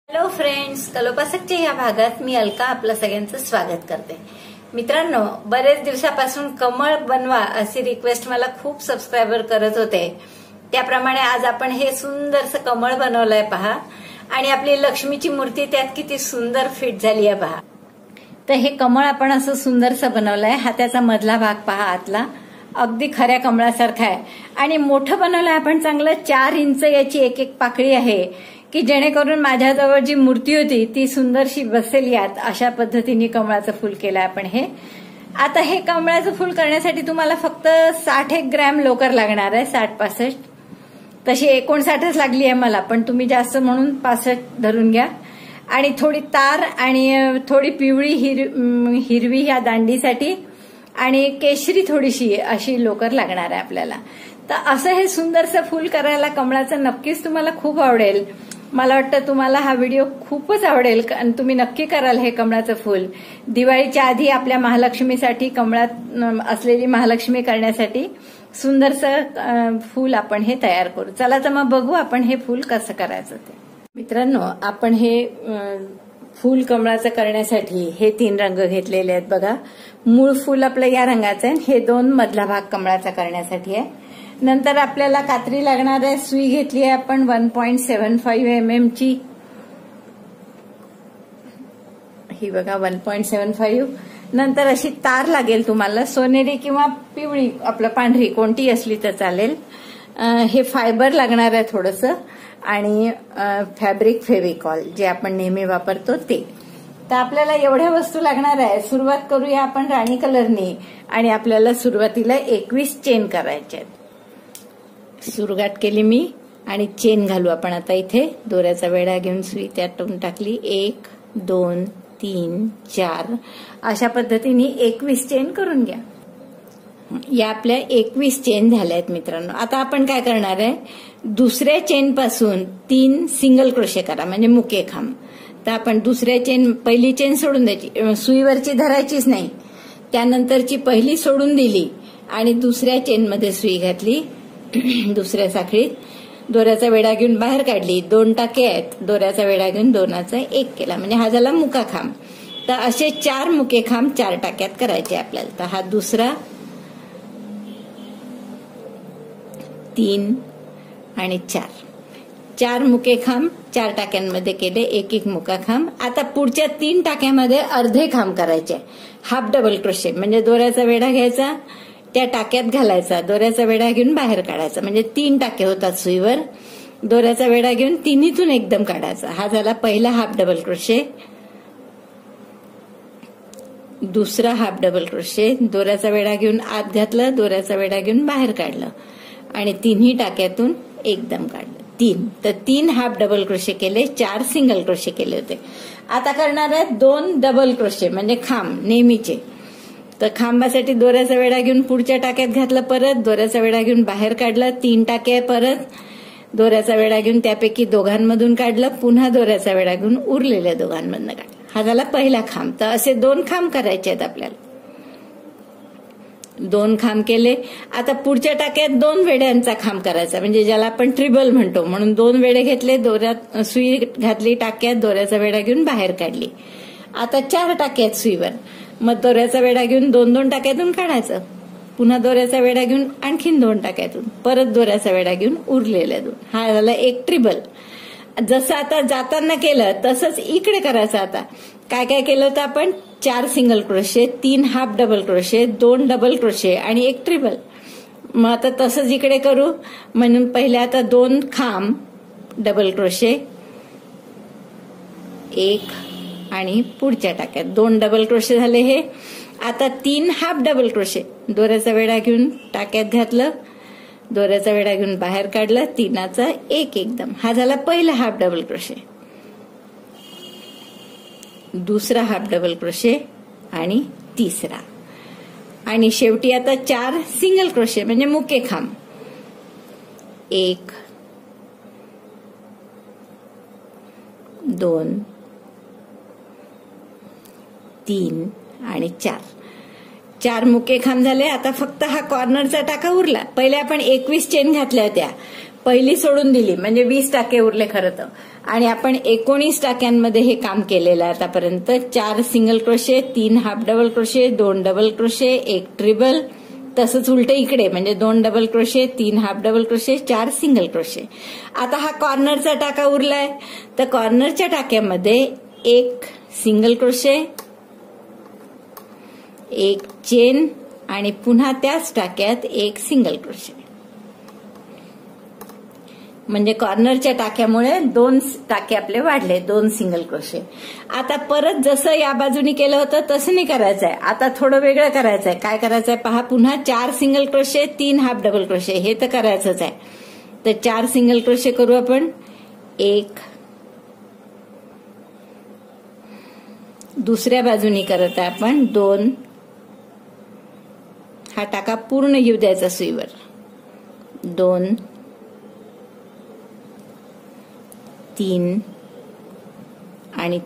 Hello friends, कलोपासकच्या या भागात मी अलका आपलं सगळ्यांचं स्वागत करते. मित्रांनो, बरेच दिवसापासून कमळ बनवा अशी रिक्वेस्ट मला खूप सबस्क्रायबर करत होते. त्याप्रमाणे आज आपण हे सुंदरसं कमळ बनवलंय पहा. आणि आपली लक्ष्मीची मूर्ती त्यात किती सुंदर फिट झाली आहे पहा. तर हे कमळ आपण असं सुंदरसं बनवलंय. हा त्याचा मधला भाग पहा, आतला अगदी खऱ्या कमळासारखा आहे. आणि मोठं बनवलंय आपण चांगलं. 4 इंच याची एक एक पाकळी आहे की जेणेकरून माझ्याजवळ जी मूर्ती होती ती सुंदरशी बसेल यात. अशा पद्धतीने कमळाचं फूल केलंय आपण हे. आता हे कमळाचं फूल करण्यासाठी तुम्हाला फक्त 60 ग्रॅम लोकर लागणार आहे. 60-65 तशी 59च लागली आहे मला, पण तुम्ही जास्त म्हणून 65 धरून घ्या. आणि थोडी तार आणि थोडी पिवळी हिरवी ह्या दांडीसाठी आणि केशरी थोडीशी अशी लोकर लागणार आहे आपल्याला. तर असं हे सुंदरसं फूल करायला कमळाचं नक्कीच तुम्हाला खूप आवडेल. मला वाटतं तुम्हाला हा व्हिडिओ खूपच आवडेल आणि तुम्ही नक्की कराल हे कमळाचं फूल. दिवाळीच्या आधी आपल्या महालक्ष्मीसाठी कमळात असलेली महालक्ष्मी करण्यासाठी सुंदरसं फूल आपण हे तयार करू. चला तर मग बघू आपण हे फूल कसं करायचं ते. मित्रांनो, आपण हे फूल कमळाचं करण्यासाठी हे 3 रंग घेतलेले आहेत बघा. मूळ फूल आपलं या रंगाचं आहे. हे 2 मधला भाग कमळाचा करण्यासाठी आहे. नंतर आपल्याला कात्री लागणार आहे. सुई घेतली आहे आपण 1.75 mm ची. ही बघा 1.75. नंतर अशी तार लागेल तुम्हाला, सोनेरी किंवा पिवळी आपलं पांढरी कोणती असली तर चालेल. हे फायबर लागणार आहे थोडंसं आणि फॅब्रिक फेविकॉल जे आपण नेहमी वापरतो ते. तर आपल्याला एवढ्या वस्तू लागणार आहे. सुरुवात करूया आपण राणी कलरनी. आणि आपल्याला सुरुवातीला 21 चेन करायच्या आहेत. सुरुवात केली मी आणि चेन घालू आपण आता. इथे दोऱ्याचा वेढा घेऊन सुई त्यातून टाकली. 1 2 3 4 अशा पद्धतीने 21 चेन करून घ्या. या आपल्या 21 चेन झाल्या आहेत मित्रांनो. आता आपण काय करणार आहे, दुसऱ्या चेन पासून 3 सिंगल क्रोशे करा म्हणजे मुके खांब. तर आपण दुसऱ्या चेन, पहिली चेन सोडून द्यायची, सुईवरची धरायचीच नाही. त्यानंतरची पहिली सोडून दिली आणि दुसऱ्या चेनमध्ये सुई घातली. दुसऱ्या साखळीत दोऱ्याचा वेढा घेऊन बाहेर काढली. 2 टाके आहेत. दोऱ्याचा वेढा घेऊन 2चा 1 केला म्हणजे हा झाला मुका खांब. तर असे 4 मुके खांब 4 टाक्यात करायचे आपल्याला. तर हा दुसरा, 3 आणि 4 मुके खांब 4 टाक्यांमध्ये केले. 1 मुका खांब. आता पुढच्या 3 टाक्यामध्ये अर्धे खांब करायचे. हाफ डबल क्रोशे म्हणजे दोऱ्याचा वेढा घ्यायचा, त्या टाक्यात घालायचा, दोऱ्याचा वेढा घेऊन बाहेर काढायचा म्हणजे 3 टाके होतात सुईवर. दोऱ्याचा वेढा घेऊन तिन्हीतून एकदम काढायचा. हा झाला पहिला हाफ डबल क्रोशे. दुसरा हाफ डबल क्रोशे. दोऱ्याचा वेढा घेऊन आत घातलं, दोऱ्याचा वेढा घेऊन बाहेर काढलं आणि तिन्ही टाक्यातून एकदम काढलं. 3. तर 3 हाफ डबल क्रोशे केले. 4 सिंगल क्रोशे केले होते. आता करणार आहे 2 डबल क्रोशे म्हणजे खांब नेहमीचे. तर खांबासाठी दोऱ्याचा वेढा घेऊन पुढच्या टाक्यात घातलं, परत दोऱ्याचा वेढा घेऊन बाहेर काढलं. 3 टाके, परत दोऱ्याचा वेढा घेऊन त्यापैकी दोघांमधून काढलं, पुन्हा दोऱ्याचा वेढा घेऊन उरलेल्या दोघांमधून काढलं. हा झाला पहिला खांब. तर असे 2 खांब करायचे आहेत आपल्याला. 2 खांब केले. आता पुढच्या टाक्यात 2 वेड्यांचा खांब करायचा म्हणजे ज्याला आपण ट्रिबल म्हणतो. म्हणून 2 वेडे घेतले, दोऱ्यात सुई घातली टाक्यात, दोऱ्याचा वेढा घेऊन बाहेर काढली. आता 4 टाक्यात सुईवर. मग दोऱ्याचा वेढा घेऊन 2 टाक्यातून काढायचं, पुन्हा दोऱ्याचा वेढा घेऊन आणखीन 2 टाक्यातून, परत दोऱ्याचा वेढा घेऊन उरलेल्या 2. हा झाला एक ट्रिबल. जसं आता जाताना केलं तसंच इकडे करायचं. आता काय काय केलं होतं आपण, 4 single crochet, 3 half double crochet, 2 double crochet आणि 1 ट्रिबल. मग आता तसंच इकडे करू. म्हणून पहिले आता 2 खांब डबल क्रोशे, 1 आणि पुढच्या टाक्यात 2 डबल क्रोशे झाले हे. आता 3 हाफ डबल क्रोशे. दोऱ्याचा वेढा घेऊन टाक्यात घातलं, दोऱ्याचा वेढा घेऊन बाहेर काढलं, 3चा 1 एकदम. हा झाला पहिला हाफ डबल क्रोशे. दुसरा हाफ डबल क्रोशे आणि तिसरा. आणि शेवटी आता 4 सिंगल क्रोशे म्हणजे मुके खांब. 1 2 3 आणि 4 मुके खांब झाले. आता फक्त हा कॉर्नरचा टाका उरला. पहिले आपण 21 चेन घातल्या होत्या, पहिली सोडून दिली म्हणजे 20 टाके उरले खरं तर. आणि आपण 19 टाक्यांमध्ये हे काम केलेलं आहे आतापर्यंत. 4 single crochet, 3 half double crochet, 2 double crochet, 1 treble, तसंच उलट इकडे म्हणजे 2 double crochet, 3 half double crochet, 4 single crochet. आता हा कॉर्नरचा टाका उरलाय, तर कॉर्नरच्या टाक्यामध्ये 1 सिंगल क्रोशे, 1 चेन आणि पुन्हा त्याच टाक्यात 1 सिंगल क्रोशे. म्हणजे कॉर्नरच्या टाक्यामुळे 2 टाके आपले वाढले, 2 सिंगल क्रोशे. आता परत जसं या बाजूनी केलं होतं तसं नाही करायचंय, आता थोडं वेगळं करायचंय. काय करायचंय पहा, पुन्हा 4 single crochet, 3 half double crochet, हे तर करायचंच आहे. तर 4 सिंगल क्रोशे करू आपण. 1 दुसऱ्या बाजूनी करत आहे आपण 2. हा टाका पूर्ण येऊ द्यायचा सुईवर. 2 3 आणि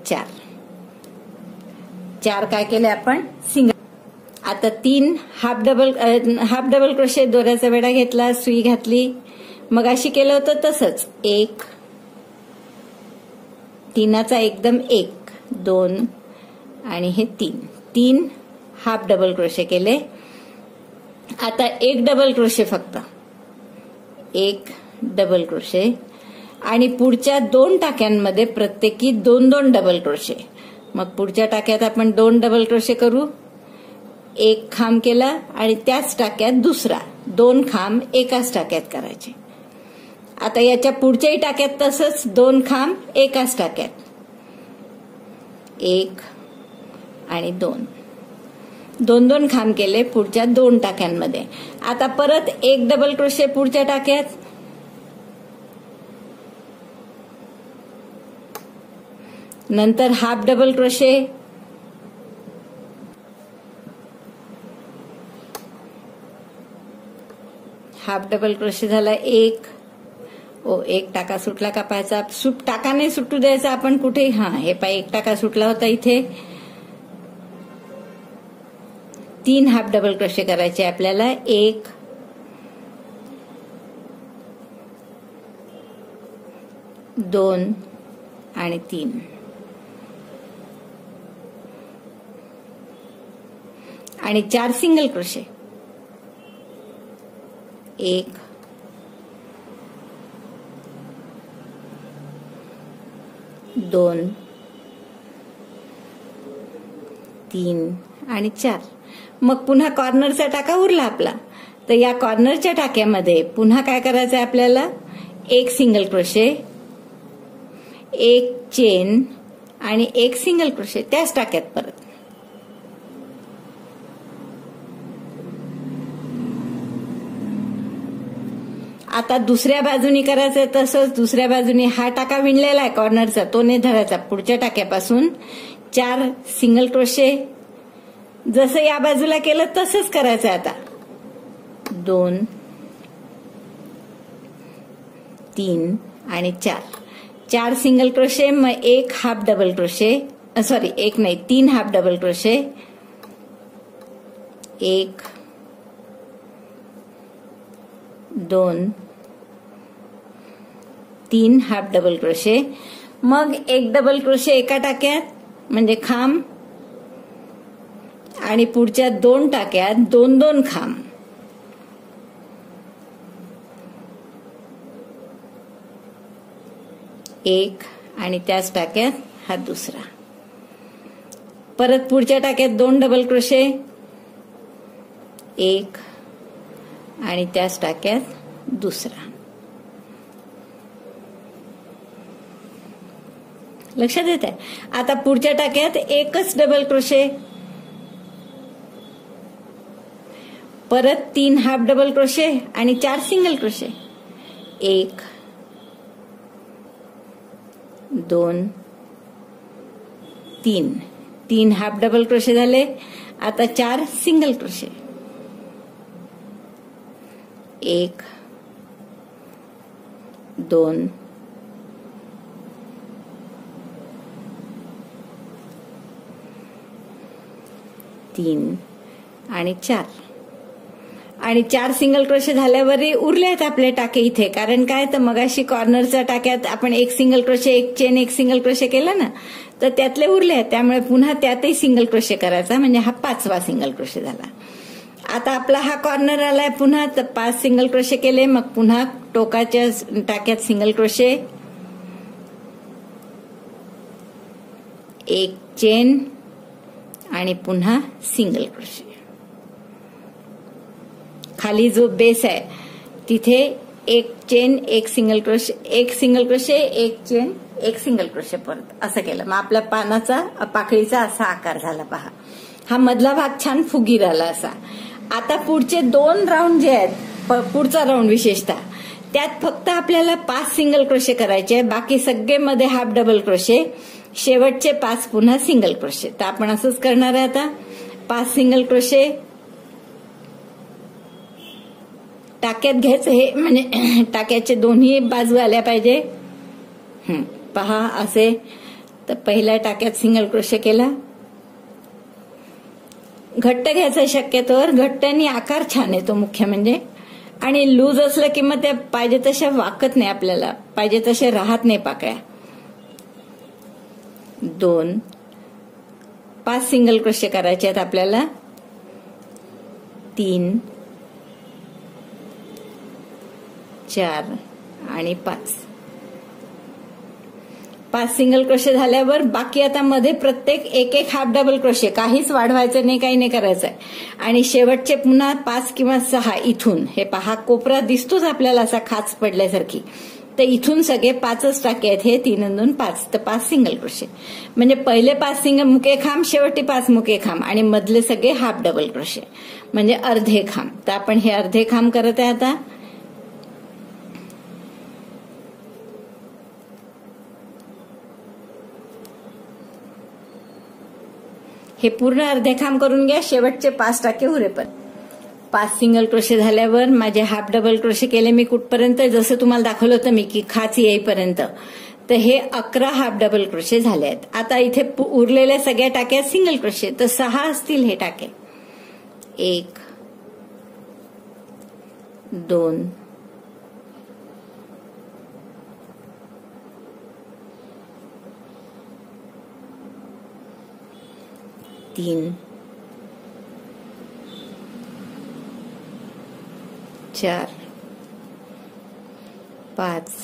4 काय केले आपण सिंगल. आता 3 हाफ डबल क्रोशे, दोऱ्याचा वेढा घेतला, सुई घातली, मग अशी केलं होतं तसंच. 1 3चा एकदम 1 2 आणि हे 3 हाफ डबल क्रोशे केले. आता 1 डबल क्रोशे फक्त, 1 डबल क्रोशे आणि पुढच्या 2 टाक्यांमध्ये प्रत्येकी 2 डबल क्रोशे. मग पुढच्या टाक्यात आपण 2 डबल क्रोशे करू. 1 खांब केला आणि त्याच टाक्यात दुसरा 2 खांब एकाच टाक्यात करायचे. आता याच्या पुढच्याही टाक्यात तसंच 2 खांब एकाच टाक्यात, 1 आणि 2 खांब केले पुढच्या 2 टाक्यांमध्ये. आता परत 1 डबल क्रोशे पुढच्या टाक्यात, नंतर half double crochet, half double crochet झाला 1. एक टाका सुटला का पाहायचा, टाका नाही सुटू द्यायचा आपण कुठे. हे पाय 1 टाका सुटला होता इथे. 3 हाफ डबल क्रोशे करायचे आपल्याला. 1 2 आणि 3. आणि 4 सिंगल क्रोशे. 1 2 3 आणि 4. मग पुन्हा कॉर्नरचा टाका उरला आपला. तर या कॉर्नरच्या टाक्यामध्ये पुन्हा काय करायचं आहे आपल्याला, 1 सिंगल क्रोशे, 1 चेन आणि 1 सिंगल क्रोशे त्याच टाक्यात परत. आता दुसऱ्या बाजूनी करायचंय तसंच. दुसऱ्या बाजूनी हा टाका विणलेला आहे कॉर्नरचा, तो नाही धरायचा. पुढच्या टाक्यापासून 4 सिंगल क्रोशे, जसं या बाजूला केलं तसंच करायचं. आता 2 3 आणि 4 सिंगल क्रोशे, मग 1 half double crochet, 3 half double crochet, 1 2 3 half double crochet, मग 1 डबल क्रोशे एका टाक्यात म्हणजे खांब, आणि पुढच्या 2 टाक्यात 2 खांब. एक आणि त्याच टाक्यात हा दुसरा. परत पुढच्या टाक्यात 2 डबल क्रोशे, 1 आणि त्याच टाक्यात दुसरा. लक्षात येत आहे. आता पुढच्या टाक्यात 1च डबल क्रोशे, परत 3 हाफ डबल क्रोशे आणि 4 single crochet. 1 2 3 half double crochet झाले. आता 4 सिंगल क्रोशे. 1 2 3 आणि 4. आणि 4 सिंगल क्रोशे झाल्यावरही उरले आहेत आपले टाके इथे. कारण काय तर मगाशी कॉर्नरच्या टाक्यात आपण 1 single crochet 1 chain 1 single crochet केला ना, तर त्यातले उरले आहेत. त्यामुळे पुन्हा त्यातही सिंगल क्रोशे करायचा, म्हणजे हा 5वा सिंगल क्रोशे झाला. आता आपला हा कॉर्नर आलाय पुन्हा, तर 5 सिंगल क्रोशे केले, मग पुन्हा टोकाच्या टाक्यात सिंगल क्रोशे, 1 चेन आणि पुन्हा सिंगल क्रोशे. खाली जो बेस आहे तिथे 1 chain 1 single crochet 1 single crochet 1 chain 1 single crochet परत असं केलं. मग आपल्या पानाचा पाकळीचा असा आकार झाला. पहा, हा मधला भाग छान फुगीर आला असा. आता पुढचे 2 राऊंड जे आहेत, पुढचा राऊंड विशेषतः, त्यात फक्त आपल्याला 5 सिंगल क्रोशे करायचे आहे. बाकी सगळे मध्ये हाफ डबल क्रोशे, शेवटचे 5 पुन्हा सिंगल क्रोशे. तर आपण असंच करणार आहे. आता 5 सिंगल क्रोशे टाक्यात घ्यायचं, हे म्हणजे टाक्याचे दोन्ही बाजू आल्या पाहिजे. पहा असे. तर पहिल्या टाक्यात सिंगल क्रोशे केला. घट्ट घ्यायचा शक्यतोवर, घट्टाने आकार छान येतो मुख्य म्हणजे. आणि लूज असलं की मग त्या पाहिजे तशा वाकत नाही, आपल्याला पाहिजे तसे राहत नाही पाकळ्या. 2 5 सिंगल क्रोशे करायचे आहेत आपल्याला. 3 4 आणि 5 सिंगल क्रोशे झाल्यावर बाकी आता मध्ये प्रत्येक 1 हाफ डबल क्रोशे, काहीच वाढवायचं नाही, काही नाही करायचंय. आणि शेवटचे पुन्हा 5 किंवा 6 इथून, हे पहा कोपरा दिसतोच आपल्याला असा खाच पडल्यासारखी, तर इथून सगळे 5च टाके आहेत. हे 3 आणि 2 5, तर 5 सिंगल क्रोशे. म्हणजे पहिले 5 सिंगल मुके खांब, शेवटी 5 मुके खांब आणि मधले सगळे हाफ डबल क्रोशे, म्हणजे अर्धे खांब. तर आपण हे अर्धे खांब करत आहे आता. हे पूर्ण अर्धे खांब करून घ्या, शेवटचे 5 टाके उरेपर्यंत. 5 सिंगल क्रोशे झाल्यावर माझे हाफ डबल क्रोशे केले मी कुठपर्यंत, जसं तुम्हाला दाखवलं होतं मी की खाच येईपर्यंत. तर हे 11 हाफ डबल क्रोशे झाले आहेत. आता इथे उरलेल्या सगळ्या टाक्यात सिंगल क्रोशे, तर 6 असतील हे टाके. 1 2 3 4 5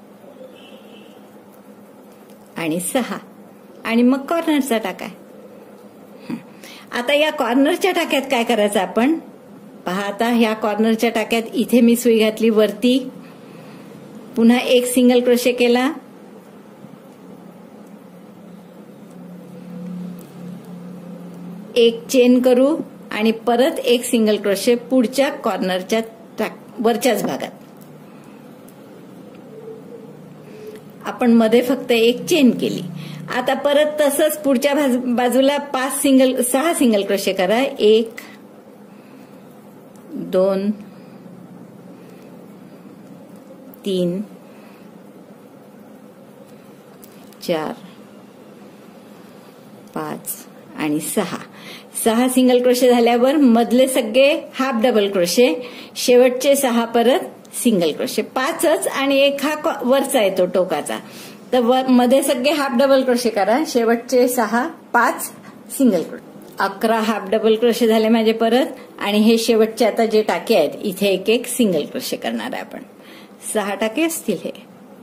आणि 6 आणि मग कॉर्नरचा टाका. आता या कॉर्नरच्या टाक्यात काय करायचं आपण पहा. आता ह्या कॉर्नरच्या टाक्यात इथे मी सुई घातली वरती, पुन्हा 1 सिंगल क्रोशे केला, 1 चेन करू आणि परत 1 सिंगल क्रोशे पुढच्या कॉर्नरच्या वरच्याच भागात. आपण मध्ये फक्त 1 चेन केली. आता परत तसंच पुढच्या बाजूला 6 सिंगल क्रोशे करा. 1 2 3 4 5 आणि 6 सिंगल क्रोशे झाल्यावर मधले सगळे हाफ डबल क्रोशे, शेवटचे 6 परत सिंगल क्रोशे. 5च आणि 1 हा वरचा येतो टोकाचा, तर मध्ये सगळे हाफ डबल क्रोशे करा. शेवटचे 6 5 single crochet. 11 half double crochet झाले माझे परत. आणि हे शेवटचे आता जे टाके आहेत इथे 1 सिंगल क्रोशे करणार आहे आपण. 6 टाके असतील हे.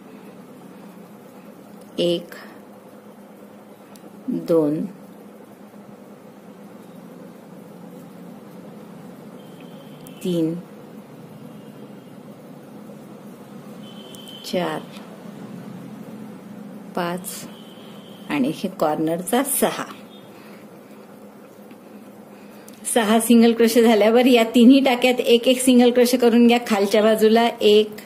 1 2 3 4 5 आणि हे कॉर्नरचा 6 सिंगल क्रोशे झाल्यावर या तिन्ही टाक्यात 1 सिंगल क्रोशे करून घ्या. खालच्या बाजूला 1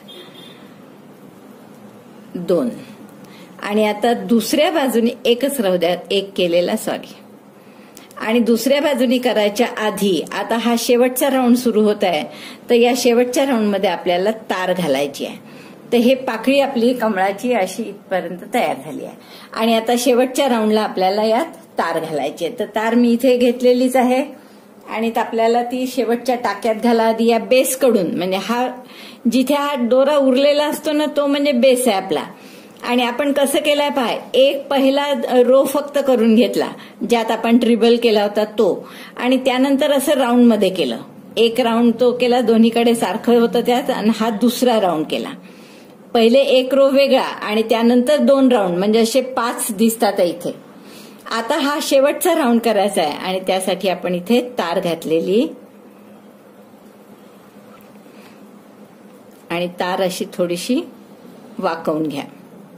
2 आणि आता दुसऱ्या बाजूने एकच राहू द्या, 1 केलेला सॉरी. आणि दुसऱ्या बाजूनी करायच्या आधी आता हा शेवटचा राऊंड सुरू होत आहे, तर या शेवटच्या राऊंड मध्ये आपल्याला तार घालायची आहे. तर हे पाकळी आपली कमळाची अशी इथपर्यंत तयार झाली आहे. आणि आता शेवटच्या राऊंडला आपल्याला यात तार घालायची आहे. तर तार मी इथे घेतलेलीच आहे आणि आपल्याला ती शेवटच्या टाक्यात घाला आधी या बेस कडून, म्हणजे हा जिथे हा दोरा उरलेला असतो ना तो म्हणजे बेस आहे आपला. आणि आपण कसं केलंय पहा, एक पहिला रो फक्त करून घेतला ज्यात आपण ट्रिबल केला होता तो, आणि त्यानंतर असं राऊंड मध्ये केलं. एक राऊंड तो केला, दोन्हीकडे सारखं होतं त्यात, आणि हा दुसरा राऊंड केला. पहिले एक रो वेगळा आणि त्यानंतर 2 राऊंड, म्हणजे असे 5 दिसतात इथे. आता हा शेवटचा राऊंड करायचा आहे आणि त्यासाठी आपण इथे तार घातलेली, आणि तार अशी थोडीशी वाकवून घ्या.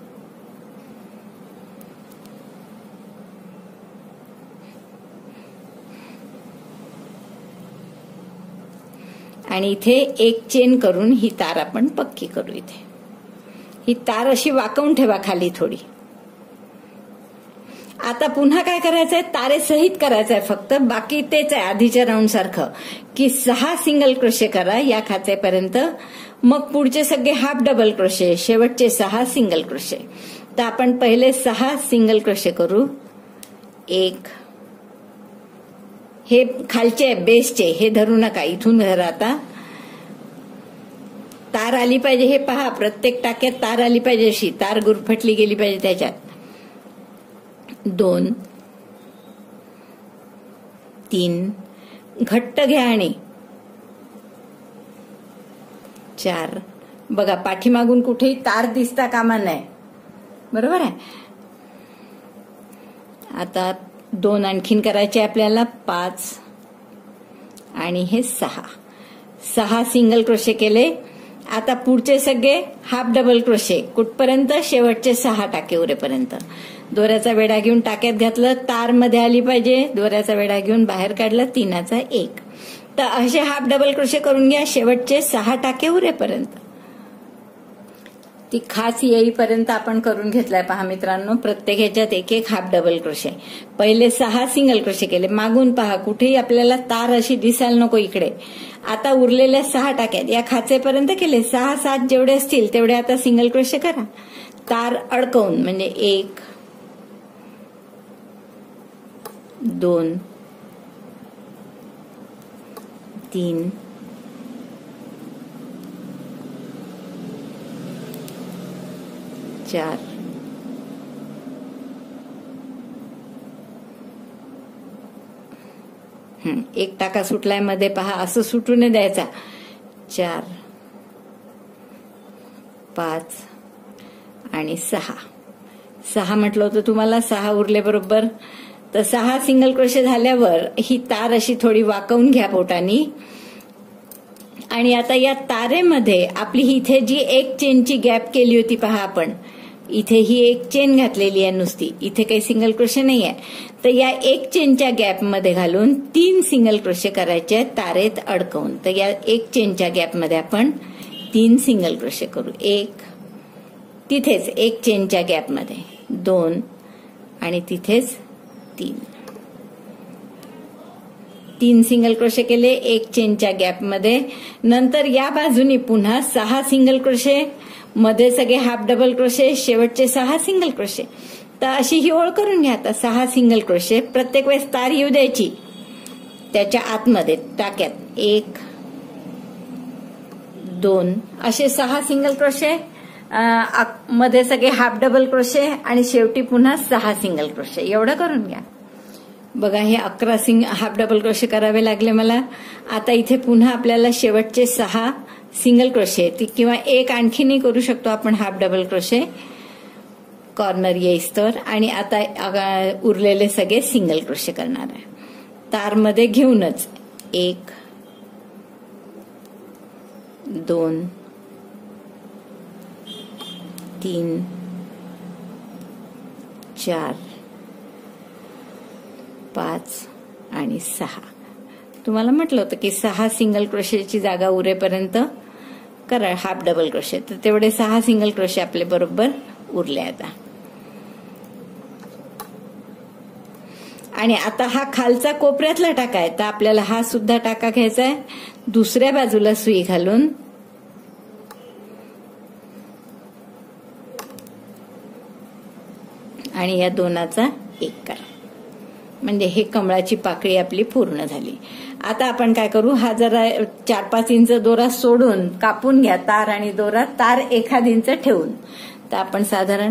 आणि इथे एक चेन करून ही तार आपण पक्की करू. इथे ही तार अशी वाकवून ठेवा खाली थोडी. आता पुन्हा काय करायचंय, तारे सहित करायचंय फक्त, बाकी तेच आहे आधीच्या राऊंड सारखं, की 6 सिंगल क्रोशे करा या खाचेपर्यंत, मग पुढचे सगळे हाफ डबल क्रोशे, शेवटचे 6 सिंगल क्रोशे. तर आपण पहिले 6 सिंगल क्रोशे करू. 1, हे खालचे बेसचे हे धरू नका, इथून धरा. आता तार आली पाहिजे, हे पहा प्रत्येक टाक्यात तार आली पाहिजे, अशी तार गुरफटली गेली पाहिजे त्याच्यात. 2, 3, घट्ट घ्या, आणि 4. बघा पाठीमागून कुठेही तार दिसता कामा नये, बरोबर आहे. आता 2 आणखीन करायचे आपल्याला, 5 आणि हे 6 सिंगल क्रोशे केले. आता पुढचे सगळे हाफ डबल क्रोशे कुठपर्यंत, शेवटचे 6 टाके उरेपर्यंत. दोऱ्याचा वेढा घेऊन टाक्यात घातलं, तार मध्ये आली पाहिजे, दोऱ्याचा वेढा घेऊन बाहेर काढला, 3चा 1. तर असे हाफ डबल क्रोशे करून घ्या शेवटचे 6 टाके उरेपर्यंत. ती खाच येईपर्यंत आपण करून घेतलाय पहा मित्रांनो. प्रत्येक ह्याच्यात एक एक हाफ डबल क्रोशे. पहिले 6 सिंगल क्रोशे केले, मागून पहा कुठेही आपल्याला तार अशी दिसायला नको इकडे. आता उरलेल्या 6 टाक्यात या खाचेपर्यंत केले, 6, 7 जेवढे असतील तेवढे आता सिंगल क्रोशे करा, तार अडकवून. म्हणजे 1, 2, 3, 4, 1 टाका सुटलाय मध्ये पहा, असं सुटू नाही द्यायचा. 4, 5 आणि 6 म्हटलं होतं तुम्हाला, 6 उरले बरोबर. तर 6 सिंगल क्रोशे झाल्यावर ही तार अशी थोडी वाकवून घ्या बोटानी. आणि आता या तारेमध्ये आपली इथे जी एक चेनची गॅप केली होती पहा आपण, इथे ही एक चेन घातलेली आहे नुसती, इथे काही सिंगल क्रोशे नाही आहे. तर या एक चेनच्या गॅप मध्ये घालून 3 सिंगल क्रोशे करायचे आहेत तारेत अडकवून. तर या एक चेनच्या गॅप मध्ये आपण 3 सिंगल क्रोशे करू. 1, तिथेच एक चेनच्या गॅप मध्ये 2, आणि तिथेच 3 सिंगल क्रोशे केले एक चेनच्या गॅप मध्ये. नंतर या बाजूनी पुन्हा 6 सिंगल क्रोशे, मध्ये सगळे हाफ डबल क्रोशे, शेवटचे 6 सिंगल क्रोशे. तर अशी ही ओळ करून घ्या. आता 6 सिंगल क्रोशे, प्रत्येक वेळेस तार येऊ द्यायची त्याच्या आतमध्ये टाक्यात. 1, 2 असे 6 सिंगल क्रोशे, मध्ये सगळे हाफ डबल क्रोशे, आणि शेवटी पुन्हा 6 सिंगल क्रोशे. एवढं करून घ्या. बघा हे 11 हाफ डबल क्रोशे करावे लागले मला. आता इथे पुन्हा आपल्याला शेवटचे 6 सिंगल क्रोशे, किंवा एक आणखीनही करू शकतो आपण हाफ डबल क्रोशे कॉर्नर येईस तर. आणि आता उरलेले सगळे सिंगल क्रोशे करणार आहे तारमध्ये घेऊनच. 1, 2, 3, 4, 5 आणि 6. तुम्हाला म्हटलं होतं की 6 सिंगल क्रोशेची जागा उरेपर्यंत करा हाफ डबल क्रोशे. तर तेवढे 6 सिंगल क्रोशे आपले बरोबर उरले आता. आणि आता हा खालचा कोपऱ्यातला टाका आहे, तर आपल्याला हा सुद्धा टाका घ्यायचा आहे, दुसऱ्या बाजूला सुई घालून. आणि या 2चा 1 करा. म्हणजे हे कमळाची पाकळी आपली पूर्ण झाली. आता आपण काय करू, हा जरा 4-5 इंच दोरा सोडून कापून घ्या तार आणि दोरा, तार 1 इंच ठेवून. तर आपण साधारण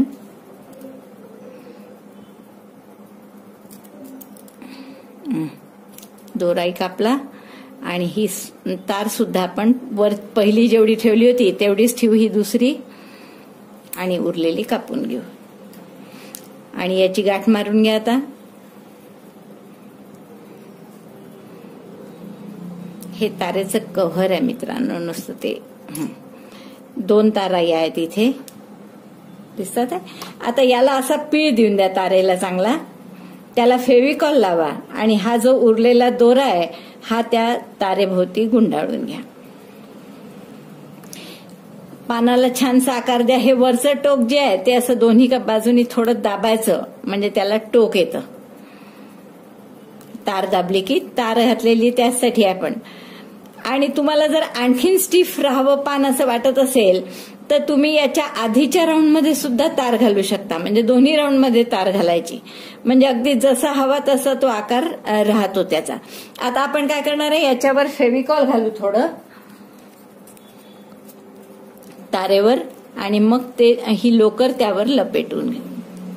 दोराही कापला आणि ही तार सुद्धा आपण वर पहिली जेवढी ठेवली होती तेवढीच ठेवू, ही दुसरी आणि उरलेली कापून घेऊ आणि याची गाठ मारून घ्या. आता हे तारेचं कव्हर आहे मित्रांनो, नुसतं ते 2 तारा आहेत इथे दिसतात आहे. आता याला असा पीळ देऊन द्या तारेला चांगला, त्याला फेविकॉल लावा आणि हा जो उरलेला दोरा आहे हा त्या तारेभोवती गुंडाळून घ्या. पानाला छानसा आकार द्या. हे वरचं टोक जे आहे ते असं दोन्ही बाजूनी थोडं दाबायचं म्हणजे त्याला टोक येतं. तार दाबली की तार घातलेली त्यासाठी आपण. आणि तुम्हाला जर आणखीन स्टिफ राहावं पान असं वाटत असेल तर तुम्ही याच्या आधीच्या राऊंड मध्ये सुद्धा तार घालू शकता. म्हणजे दोन्ही राऊंड मध्ये तार घालायची, म्हणजे अगदी जसा हवा तसा तो आकार राहतो त्याचा. आता आपण काय करणार आहे, याच्यावर फेविकॉल घालू थोडं तारेवर आणि मग ते ही लोकर त्यावर लपेटून घेऊ.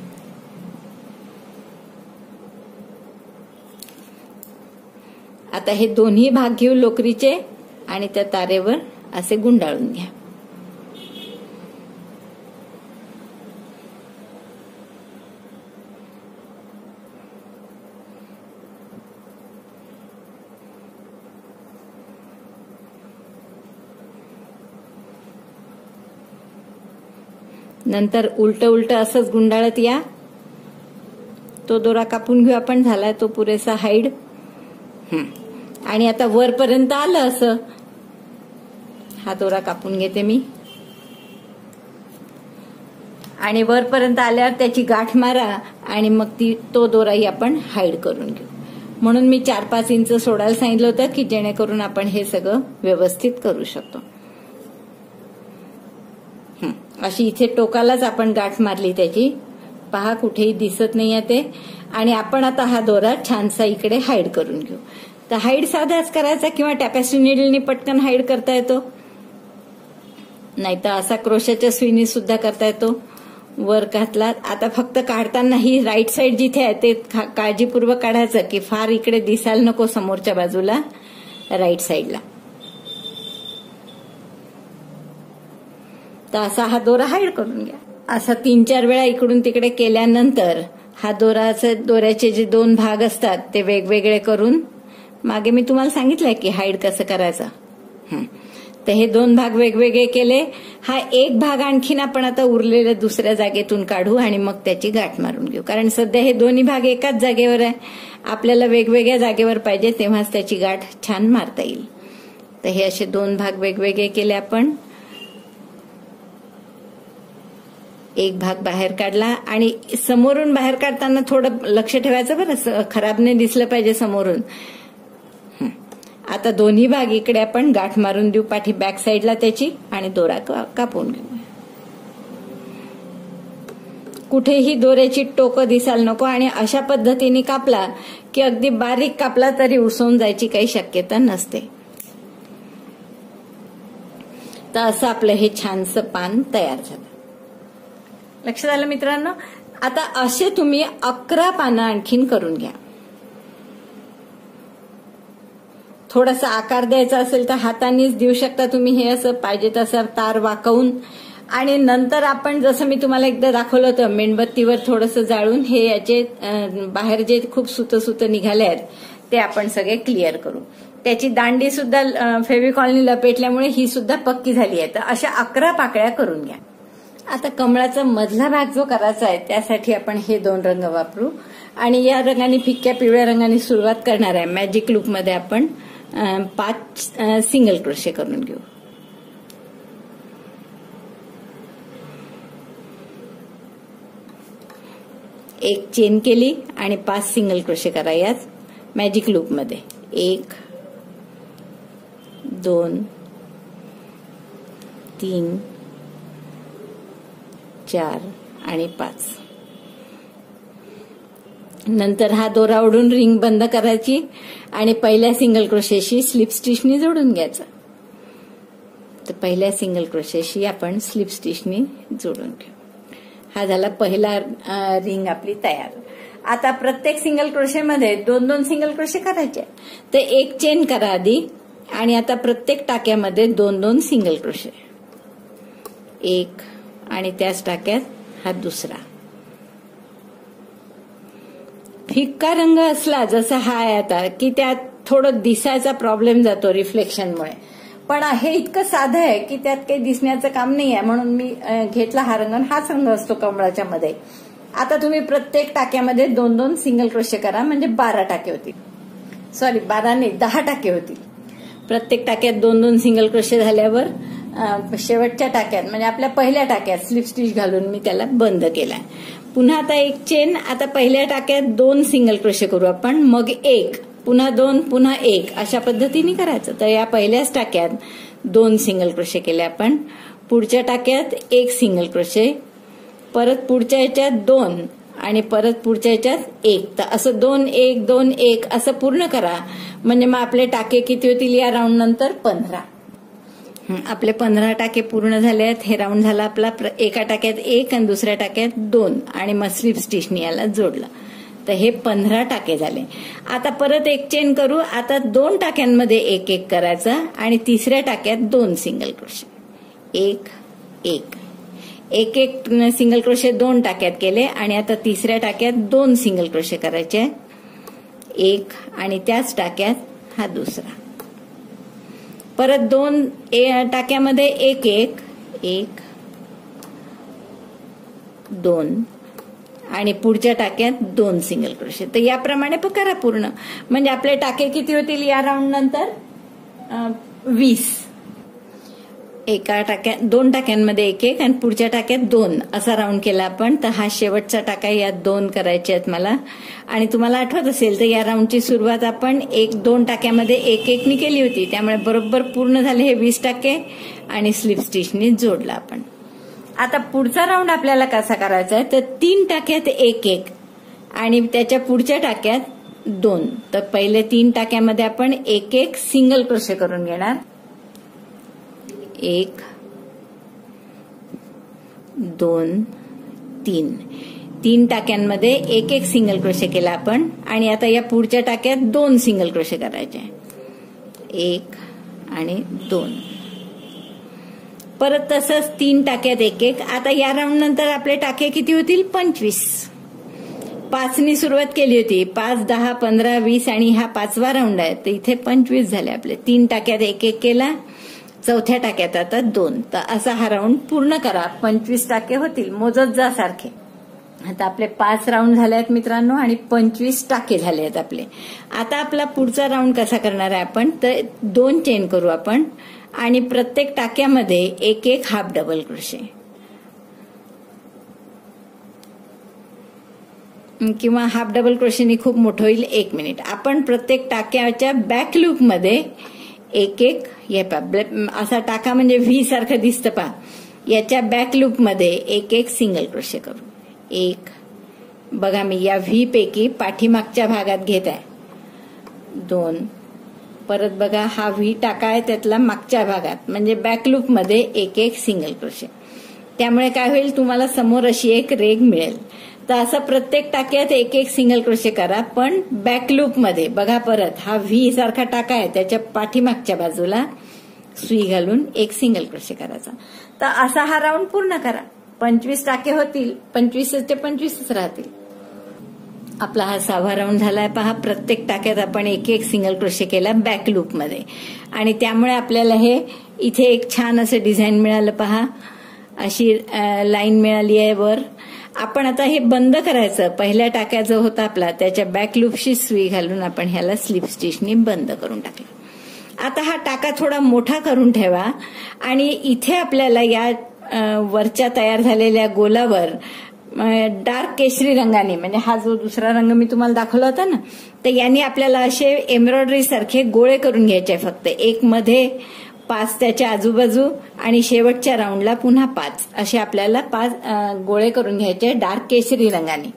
आता हे दोन्ही भाग घेऊ लोकरीचे आणि त्या तारेवर असे गुंडाळून घ्या. नंतर उलट उलट असंच गुंडाळत या. तो दोरा कापून घेऊ आपण, झालाय तो पुरेसा हाईड. आणि आता वरपर्यंत आलं असं, हा दोरा कापून घेते मी आणि वरपर्यंत आल्यावर त्याची गाठ मारा आणि मग तो दोराही आपण हाईड करून घेऊ. म्हणून मी 4-5 इंच सोडायला सांगितलं होतं की जेणेकरून आपण हे सगळं व्यवस्थित करू शकतो. अशी इथे टोकालाच आपण गाठ मारली त्याची, पहा कुठेही दिसत नाहीये ते. आणि आपण आता हा दोरा छानसा इकडे हाईड करून घेऊ. तर हाईड साधाच करायचा किंवा टॅपेस्ट्री नीडलनी पटकन हाईड करता येतो, नाहीतर असा क्रोशाच्या सुईनी सुद्धा करता येतो. वर घातला. आता फक्त काढताना ही राईट साईड जिथे आहे ते काळजीपूर्वक काढायचं की फार इकडे दिसायला नको समोरच्या बाजूला, राईट साईडला. तर असा हा दोरा हाईड करून घ्या. असा 3-4 वेळा इकडून तिकडे केल्यानंतर हा दोऱ्याचे जे 2 भाग असतात ते वेगवेगळे करून, मागे मी तुम्हाला सांगितलंय की हाईड कसं करायचं. तर हे 2 भाग वेगवेगळे केले. हा एक भाग आणखीन आपण आता उरलेल्या दुसऱ्या जागेतून काढू आणि मग त्याची गाठ मारून घेऊ. कारण सध्या हे दोन्ही भाग एकाच जागेवर आहे, आपल्याला वेगवेगळ्या जागेवर पाहिजे तेव्हाच त्याची गाठ छान मारता येईल. तर हे असे 2 भाग वेगवेगळे केले आपण. एक भाग बाहेर काढला आणि समोरून बाहेर काढताना थोडं लक्ष ठेवायचं बरं, खराब नाही दिसलं पाहिजे समोरून. आता दोन्ही भाग इकडे आपण गाठ मारून देऊ पाठी बॅक साईडला त्याची आणि दोरा कापून घेऊ. कुठेही दोऱ्याची टोकं दिसायला नको आणि अशा पद्धतीने कापला की अगदी बारीक कापला तरी उसवून जायची काही शक्यता नसते. तर असं आपलं हे छानसं पान तयार झालं. लक्षात आलं मित्रांनो. आता असे तुम्ही 11 पानं आणखीन करून घ्या. थोडासा आकार द्यायचा असेल तर हातानेच देऊ शकता तुम्ही, हे असं पाहिजे तसं तार वाकवून. आणि नंतर आपण जसं मी तुम्हाला एकदा दाखवलं होतं मेणबत्तीवर थोडंसं जाळून हे याचे बाहेर जे खूप सुत निघाले आहेत ते आपण सगळे क्लिअर करू. त्याची दांडी सुद्धा फेविकॉलनी लपेटल्यामुळे ही सुद्धा पक्की झाली आहे. तर अशा 11 पाकळ्या करून घ्या. आता कमळाचा मधला भाग जो करायचा आहे त्यासाठी आपण हे 2 रंग वापरू आणि या रंगाने फिक्क्या पिवळ्या रंगाने सुरुवात करणार आहे. मॅजिक लूप मध्ये आपण 5 सिंगल क्रोशे करून घेऊ. एक चेन केली आणि 5 सिंगल क्रोशे करा यात मॅजिक लूप मध्ये. 1 2 3 4 आणि 5. नंतर हा दोरा ओढून रिंग बंद करायची आणि पहिल्या सिंगल क्रोशेशी स्लिप स्टिचनी जोडून घ्यायचं. तर पहिल्या सिंगल क्रोशेशी आपण स्लिप स्टिचनी जोडून घेऊ. हा झाला पहिला रिंग आपली तयार. आता प्रत्येक सिंगल क्रोशेमध्ये 2-2 सिंगल क्रोशे करायचे. तर एक चेन करा आधी आणि आता प्रत्येक टाक्यामध्ये 2-2 सिंगल क्रोशे. एक आणि त्याच टाक्यात हा दुसरा. फिक्का रंग असला जसा हा आहे आता की त्यात थोडं दिसायचा प्रॉब्लेम जातो रिफ्लेक्शनमुळे, पण हे इतकं साधं आहे की त्यात काही दिसण्याचं काम नाही आहे, म्हणून मी घेतला हा रंग. हाच रंग असतो कमळाच्या मध्ये. आता तुम्ही प्रत्येक टाक्यामध्ये 2-2 सिंगल क्रोशे करा, म्हणजे 12 टाके होतील. सॉरी 12 नाही 10 टाके होतील. प्रत्येक टाक्यात 2-2 सिंगल क्रोशे झाल्यावर शेवटच्या टाक्यात म्हणजे आपल्या पहिल्या टाक्यात स्लिप स्टिच घालून मी त्याला बंद केलाय. पुन्हा आता एक चेन. आता पहिल्या टाक्यात 2 सिंगल क्रोशे करू आपण, मग 1, पुन्हा 2, पुन्हा 1 अशा पद्धतीने करायचं. तर या पहिल्याच टाक्यात 2 सिंगल क्रोशे केले आपण. पुढच्या टाक्यात 1 सिंगल क्रोशे, परत पुढच्या ह्याच्यात 2 आणि परत पुढच्या ह्याच्यात 1. तर असं 2-1 2-1 असं पूर्ण करा. म्हणजे मग आपले टाके किती होतील या राऊंड नंतर? 15. आपले 15 टाके पूर्ण झाले आहेत. हे राऊंड झाला आपला. एका टाक्यात 1 आणि दुसऱ्या टाक्यात 2 आणि मग स्लिप स्टिचनी याला जोडलं. तर हे 15 टाके झाले. आता परत एक चेन करू. आता 2 टाक्यांमध्ये 1-1 करायचा आणि तिसऱ्या टाक्यात 2 सिंगल क्रोशे. 1-1 1-1 सिंगल क्रोशे 2 टाक्यात केले आणि आता तिसऱ्या टाक्यात 2 सिंगल क्रोशे करायचे. 1 आणि त्याच टाक्यात हा दुसरा. परत 2 टाक्यामध्ये 1-1 2 आणि पुढच्या टाक्यात 2 सिंगल क्रोशे. तर याप्रमाणे करा पूर्ण. म्हणजे आपले टाके किती होतील या राऊंड नंतर? 20. एका टाक्यात 2 टाक्यांमध्ये 1-1 आणि पुढच्या टाक्यात 2 असा राऊंड केला आपण. तर हा शेवटचा टाका, यात 2 करायचे आहेत मला. आणि तुम्हाला आठवत असेल तर या राऊंडची सुरुवात आपण 1-2 टाक्यामध्ये 1-1 केली होती. त्यामुळे बरोबर पूर्ण झाले हे 20 टाके आणि स्लिप स्टिचनी जोडला आपण. आता पुढचा राऊंड आपल्याला कसा करायचा आहे? तर 3 टाक्यात 1-1 आणि त्याच्या पुढच्या टाक्यात 2. तर पहिले 3 टाक्यामध्ये आपण 1-1 सिंगल क्रोशे करून घेणार. 1 2 3 3 टाक्यांमध्ये 1-1 सिंगल क्रोशे केला आपण आणि आता या पुढच्या टाक्यात 2 सिंगल क्रोशे करायचे. 1 आणि 2. परत तसंच 3 टाक्यात 1-1. आता या राऊंड नंतर आपले टाके किती होतील? 25. 5नी सुरुवात केली होती. 5, 10, 15, 20 आणि हा 5वा राऊंड आहे. तर इथे 25 झाले आपले. 3 टाक्यात 1-1 केला. चौथ्या टाक्यात आता 2. तर असा हा राऊंड पूर्ण करा. 25 टाके होतील. मोजत जा सारखे. आता आपले 5 राऊंड झाले आहेत मित्रांनो आणि 25 टाके झाले आहेत आपले. आता आपला पुढचा राऊंड कसा करणार आहे आपण? तर 2 चेन करू आपण आणि प्रत्येक टाक्यामध्ये 1-1 हाफ डबल क्रोशे किंवा हाफ डबल क्रोशेनी खूप मोठं होईल. 1 मिनिट. आपण प्रत्येक टाक्याच्या बॅक लूप मध्ये 1-1 हे असा टाका म्हणजे व्ही सारखं दिसतं पहा. याच्या बॅक लूप मध्ये 1-1 सिंगल क्रोशे करू. 1 बघा मी या व्ही पैकी पाठीमागच्या भागात घेत आहे. 2 परत बघा हा व्ही टाका आहे त्यातला मागच्या भागात म्हणजे बॅक लूप मध्ये 1-1 सिंगल क्रोशे. त्यामुळे काय होईल? तुम्हाला समोर अशी एक रेघ मिळेल. तर असं प्रत्येक टाक्यात 1-1 सिंगल क्रोशे करा. पण बॅक लूप मध्ये बघा परत हा व्ही सारखा टाका आहे त्याच्या पाठीमागच्या बाजूला सुई घालून 1 सिंगल क्रोशे करायचा. तर असा हा राऊंड पूर्ण करा. 25 टाके होतील. 25 ते 25 राहतील. आपला हा 6वा राऊंड झालाय पहा. प्रत्येक टाक्यात आपण 1-1 सिंगल क्रोशे केला बॅक लूप मध्ये आणि त्यामुळे आपल्याला हे इथे एक छान असं डिझाईन मिळालं पहा. अशी लाईन मिळाली आहे वर. आपण आता हे बंद करायचं. पहिल्या टाक्या जो होता आपला त्याच्या बॅक लूपशी सुई घालून आपण ह्याला स्लिप स्टिचनी बंद करून टाकलं. आता हा टाका थोडा मोठा करून ठेवा आणि इथे आपल्याला या वरच्या तयार झालेल्या गोलावर डार्क केशरी रंगाने म्हणजे हा जो दुसरा रंग मी तुम्हाला दाखवला होता ना तर यांनी आपल्याला असे एम्ब्रॉयडरी सारखे गोळे करून घ्यायचे. फक्त एक मध्ये 5 त्याच्या आजूबाजू आणि शेवटच्या राऊंडला पुन्हा 5 असे आपल्याला 5 गोळे करून घ्यायचे डार्क केशरी रंगाने.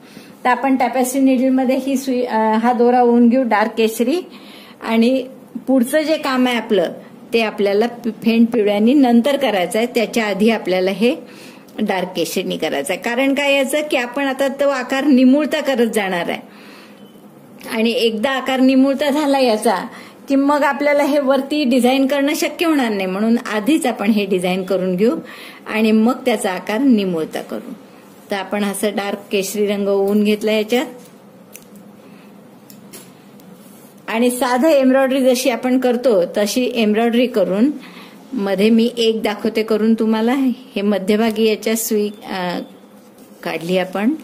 तर आपण टॅपेस्ट्री नीडलमध्ये ही सुई हा दोरा ओवून घेऊ डार्क केशरी, आणि पुढचं जे काम आहे आपलं ते आपल्याला फेंट पिवळ्यानी नंतर करायचं आहे. त्याच्या आधी आपल्याला हे डार्क केशरी करायचं आहे. कारण काय याचं की आपण आता तो आकार निमुळता करत जाणार आहे, आणि एकदा आकार निमुळता झाला याचा की मग आपल्याला हे वरती डिझाईन करणं शक्य होणार नाही. म्हणून आधीच आपण हे डिझाईन करून घेऊ आणि मग त्याचा आकार निमुळता करू. तर आपण असं डार्क केशरी रंग ओवून घेतला याच्यात, आणि साधं एम्ब्रॉयडरी जशी आपण करतो तशी एम्ब्रॉयडरी करून मध्ये मी एक दाखवते करून तुम्हाला. हे मध्यभागी याच्या सुई काढली आपण.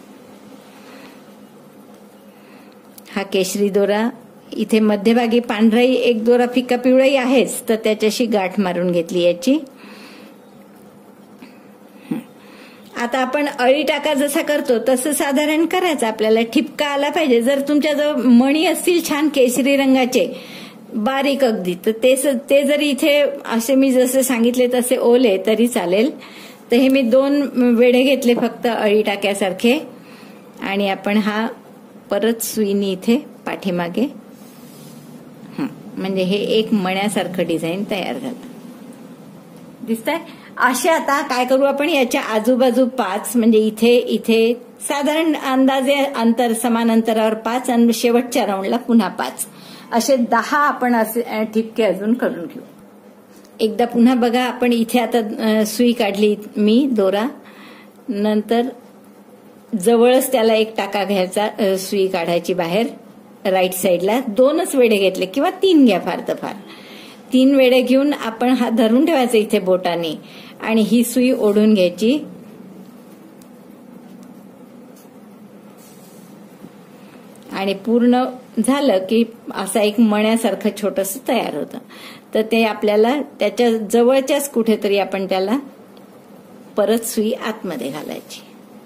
हा केशरी दोरा इथे मध्यभागी पांढराही एक दोरा फिका पिवळाही आहेच, तर त्याच्याशी गाठ मारून घेतली याची. आता आपण अळी टाका जसा करतो तसं साधारण करायचं. आपल्याला ठिपका आला पाहिजे. जर तुमच्याजवळ मणी असतील छान केशरी रंगाचे बारीक अगदी, तर ते जरी इथे असे मी जसे सांगितले तसे ओले तरी चालेल. तर हे मी 2 वेढे घेतले फक्त अळी टाक्यासारखे, आणि आपण हा परत सुईनी इथे पाठीमागे, म्हणजे हे एक मण्यासारखं डिझाईन तयार झालं. दिसतंय? असे आता काय करू आपण, याच्या आजूबाजू 5, म्हणजे इथे इथे साधारण अंदाजे अंतर समान अंतरावर 5, आणि शेवटच्या राऊंडला पुन्हा 5, असे 10 आपण असे ठिपके अजून करून घेऊ. एकदा पुन्हा बघा, आपण इथे आता सुई काढली मी दोरा, नंतर जवळच त्याला एक टाका घ्यायचा, सुई काढायची बाहेर राईट साईडला. 2च वेढे घेतले किंवा 3 घ्या फार तर फार. 3 वेढे घेऊन आपण हा धरून ठेवायचा इथे बोटाने, आणि ही सुई ओढून घ्यायची. आणि पूर्ण झालं की असा एक मण्यासारखं छोटस तयार होतं. तर ते आपल्याला त्याच्या जवळच्याच कुठेतरी आपण त्याला परत सुई आतमध्ये घालायची.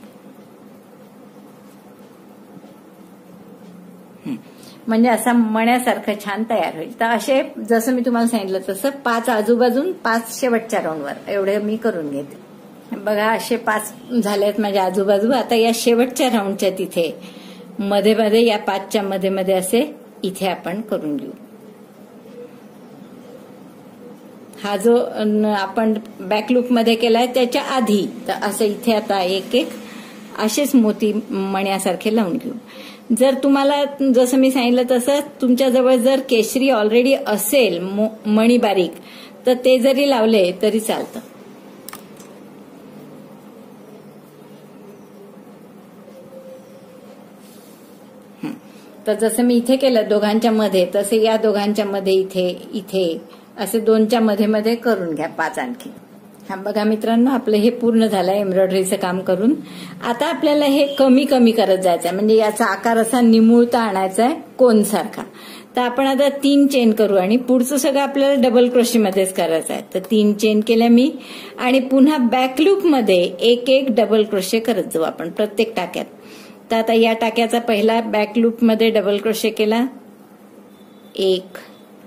म्हणजे असा मण्यासारखं छान तयार होईल. तर असे जसं मी तुम्हाला सांगितलं तसं 5 आजूबाजून, 5 शेवटच्या राऊंडवर एवढे मी करून घेते. बघा असे 5 झालेत माझ्या आजूबाजू. आता या शेवटच्या राऊंडच्या तिथे मध्ये मध्ये या 5च्या मध्ये मध्ये असे इथे आपण करून घेऊ. हा जो आपण बॅकलूप मध्ये केलाय त्याच्या आधी, तर असं इथे आता एक एक असेच मोती मण्यासारखे लावून घेऊ. जर तुम्हाला जसं मी सांगितलं तसं तुमच्याजवळ जर केशरी ऑलरेडी असेल मणी बारीक, तर ते जरी लावले तरी चालतं. तर जसं मी इथे केलं दोघांच्या मध्ये, तसे या दोघांच्या मध्ये इथे इथे असे 2च्या मध्ये मध्ये करून घ्या 5 आणखी. हा बघा मित्रांनो, आपलं हे पूर्ण झालंय एम्ब्रॉयडरीचं काम करून. आता आपल्याला हे कमी कमी करत जायचंय, म्हणजे याचा आकार असा निमुळता आणायचा आहे कोन सारखा. तर आपण आता 3 चेन करू, आणि पुढचं सगळं आपल्याला डबल क्रोशे मध्येच करायचं आहे. तर 3 चेन केल्या मी, आणि पुन्हा बॅकलूप मध्ये एक एक डबल क्रोशे करत जाऊ आपण प्रत्येक टाक्यात. तर आता या टाक्याचा पहिला बॅकलूप मध्ये डबल क्रोशे केला, 1.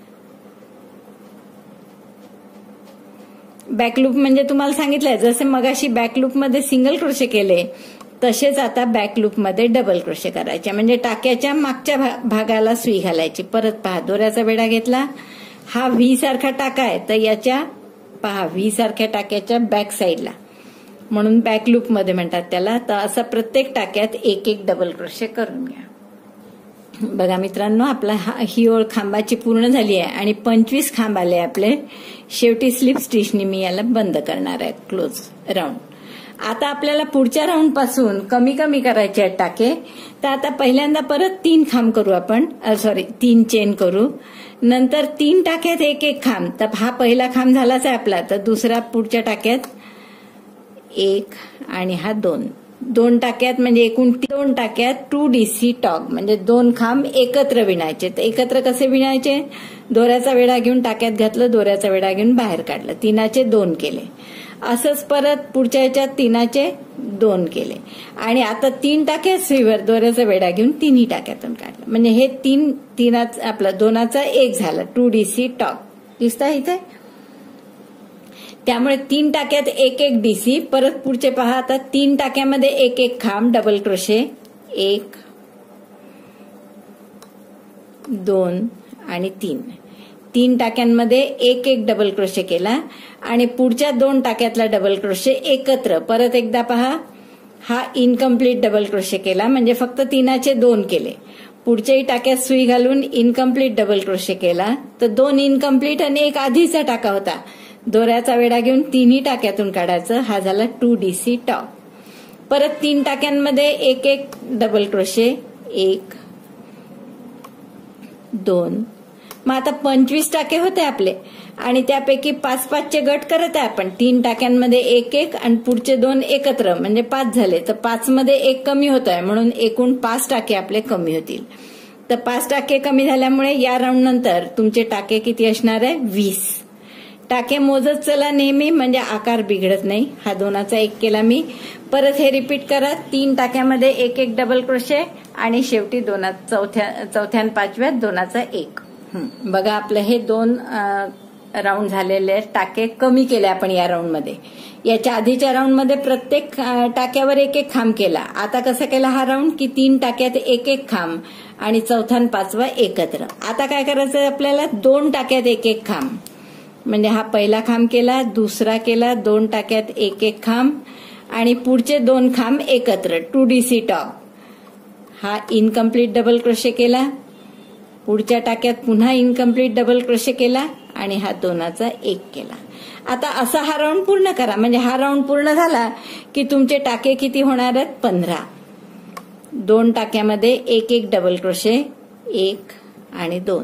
बॅकलूप म्हणजे तुम्हाला सांगितलंय जसे मगाशी बॅकलूप मध्ये सिंगल क्रोशे केले तसेच आता बॅकलूप मध्ये डबल क्रोशे करायचे. म्हणजे टाक्याच्या मागच्या भागाला सुई घालायची. परत पहा, दोऱ्याचा वेढा घेतला, हा व्ही सारखा टाका आहे, तर याच्या पहा व्ही सारख्या टाक्याच्या बॅक साईडला, म्हणून बॅकलूप मध्ये म्हणतात त्याला. तर असं प्रत्येक टाक्यात एक एक डबल क्रोशे करून घ्या. बघा मित्रांनो, आपला ही ओळ खांबाची पूर्ण झाली आहे, आणि 25 खांब आले आपले. शेवटी स्लिप स्टिचनी मी याला बंद करणार आहे, क्लोज राऊंड. आता आपल्याला पुढच्या राऊंड पासून कमी कमी करायचे आहेत टाके. तर आता पहिल्यांदा परत 3 खांब करू आपण, 3 चेन करू. नंतर 3 टाक्यात एक एक खांब. तर हा पहिला खांब झालाच आहे आपला, तर दुसरा पुढच्या टाक्यात 1 आणि हा 2 टाक्यात, म्हणजे एकूण 2 टाक्यात 2DC टॉग, म्हणजे 2 खांब एकत्र विणायचे. तर एकत्र कसे विणायचे, दोऱ्याचा वेढा घेऊन टाक्यात घातलं, दोऱ्याचा वेढा घेऊन बाहेर काढलं, 3चे 2 केले. असंच परत पुढच्या ह्याच्यात 3चे 2 केले, आणि आता 3 टाक्यात सुईवर दोऱ्याचा वेढा घेऊन 3 टाक्यातून काढलं. म्हणजे हे 3 आपलं 2चा 1 झालं, 2DC टॉग. दिसतं इथे. त्यामुळे 3 टाक्यात एक एक DC. परत पुढचे पहा, आता 3 टाक्यामध्ये एक एक खांब डबल क्रोशे, 1 2 आणि 3 टाक्यांमध्ये एक एक डबल क्रोशे केला आणि पुढच्या 2 टाक्यातला डबल क्रोशे एकत्र परत एकदा पहा, हा इनकम्प्लीट डबल क्रोशे केला म्हणजे फक्त 3चे 2 केले. पुढच्याही टाक्यात सुई घालून इनकम्प्लीट डबल क्रोशे केला तर 2 इनकम्प्लीट आणि एक आधीचा टाका होता. दोऱ्याचा वेढा घेऊन 3ही टाक्यातून काढायचं. हा झाला 2DC टॉप. परत 3 टाक्यांमध्ये एक एक डबल क्रोशे 1 2. मग आता 25 टाके होते आपले आणि त्यापैकी 5-5चे गट करत आहे आपण. 3 टाक्यांमध्ये एक एक आणि पुढचे 2 एकत्र म्हणजे 5 झाले. तर 5 मध्ये 1 कमी होत आहे म्हणून एकूण 5 टाके आपले कमी होतील. तर 5 टाके कमी झाल्यामुळे या राऊंड नंतर तुमचे टाके किती असणार आहे? 20 टाके मोजत चला नेहमी म्हणजे आकार बिघडत नाही. हा 2चा 1 केला मी. परत हे रिपीट करा. 3 टाक्यामध्ये एक एक डबल क्रोशे आणि शेवटी चौथ्या 5व्यात 2चा 1. बघा आपलं हे 2 राऊंड झालेले टाके कमी केले आपण या राऊंड मध्ये. याच्या आधीच्या राऊंड मध्ये प्रत्येक टाक्यावर एक एक खांब केला. आता कसं केला हा राऊंड की 3 टाक्यात एक एक खांब आणि चौथा आणि 5वा एकत्र. आता काय करायचं आपल्याला? 2 टाक्यात एक एक खांब म्हणजे हा पहिला खांब केला, दुसरा केला, 2 टाक्यात एक एक खांब आणि पुढचे 2 खांब एकत्र 2DC टॉप. हा इनकम्प्लीट डबल क्रोशे केला. पुढच्या टाक्यात पुन्हा इनकम्प्लीट डबल क्रोशे केला आणि हा 2चा 1 केला. आता असा हा राऊंड पूर्ण करा म्हणजे हा राऊंड पूर्ण झाला की तुमचे टाके किती होणार आहेत? 15. 2 टाक्यामध्ये एक एक डबल क्रोशे 1 आणि 2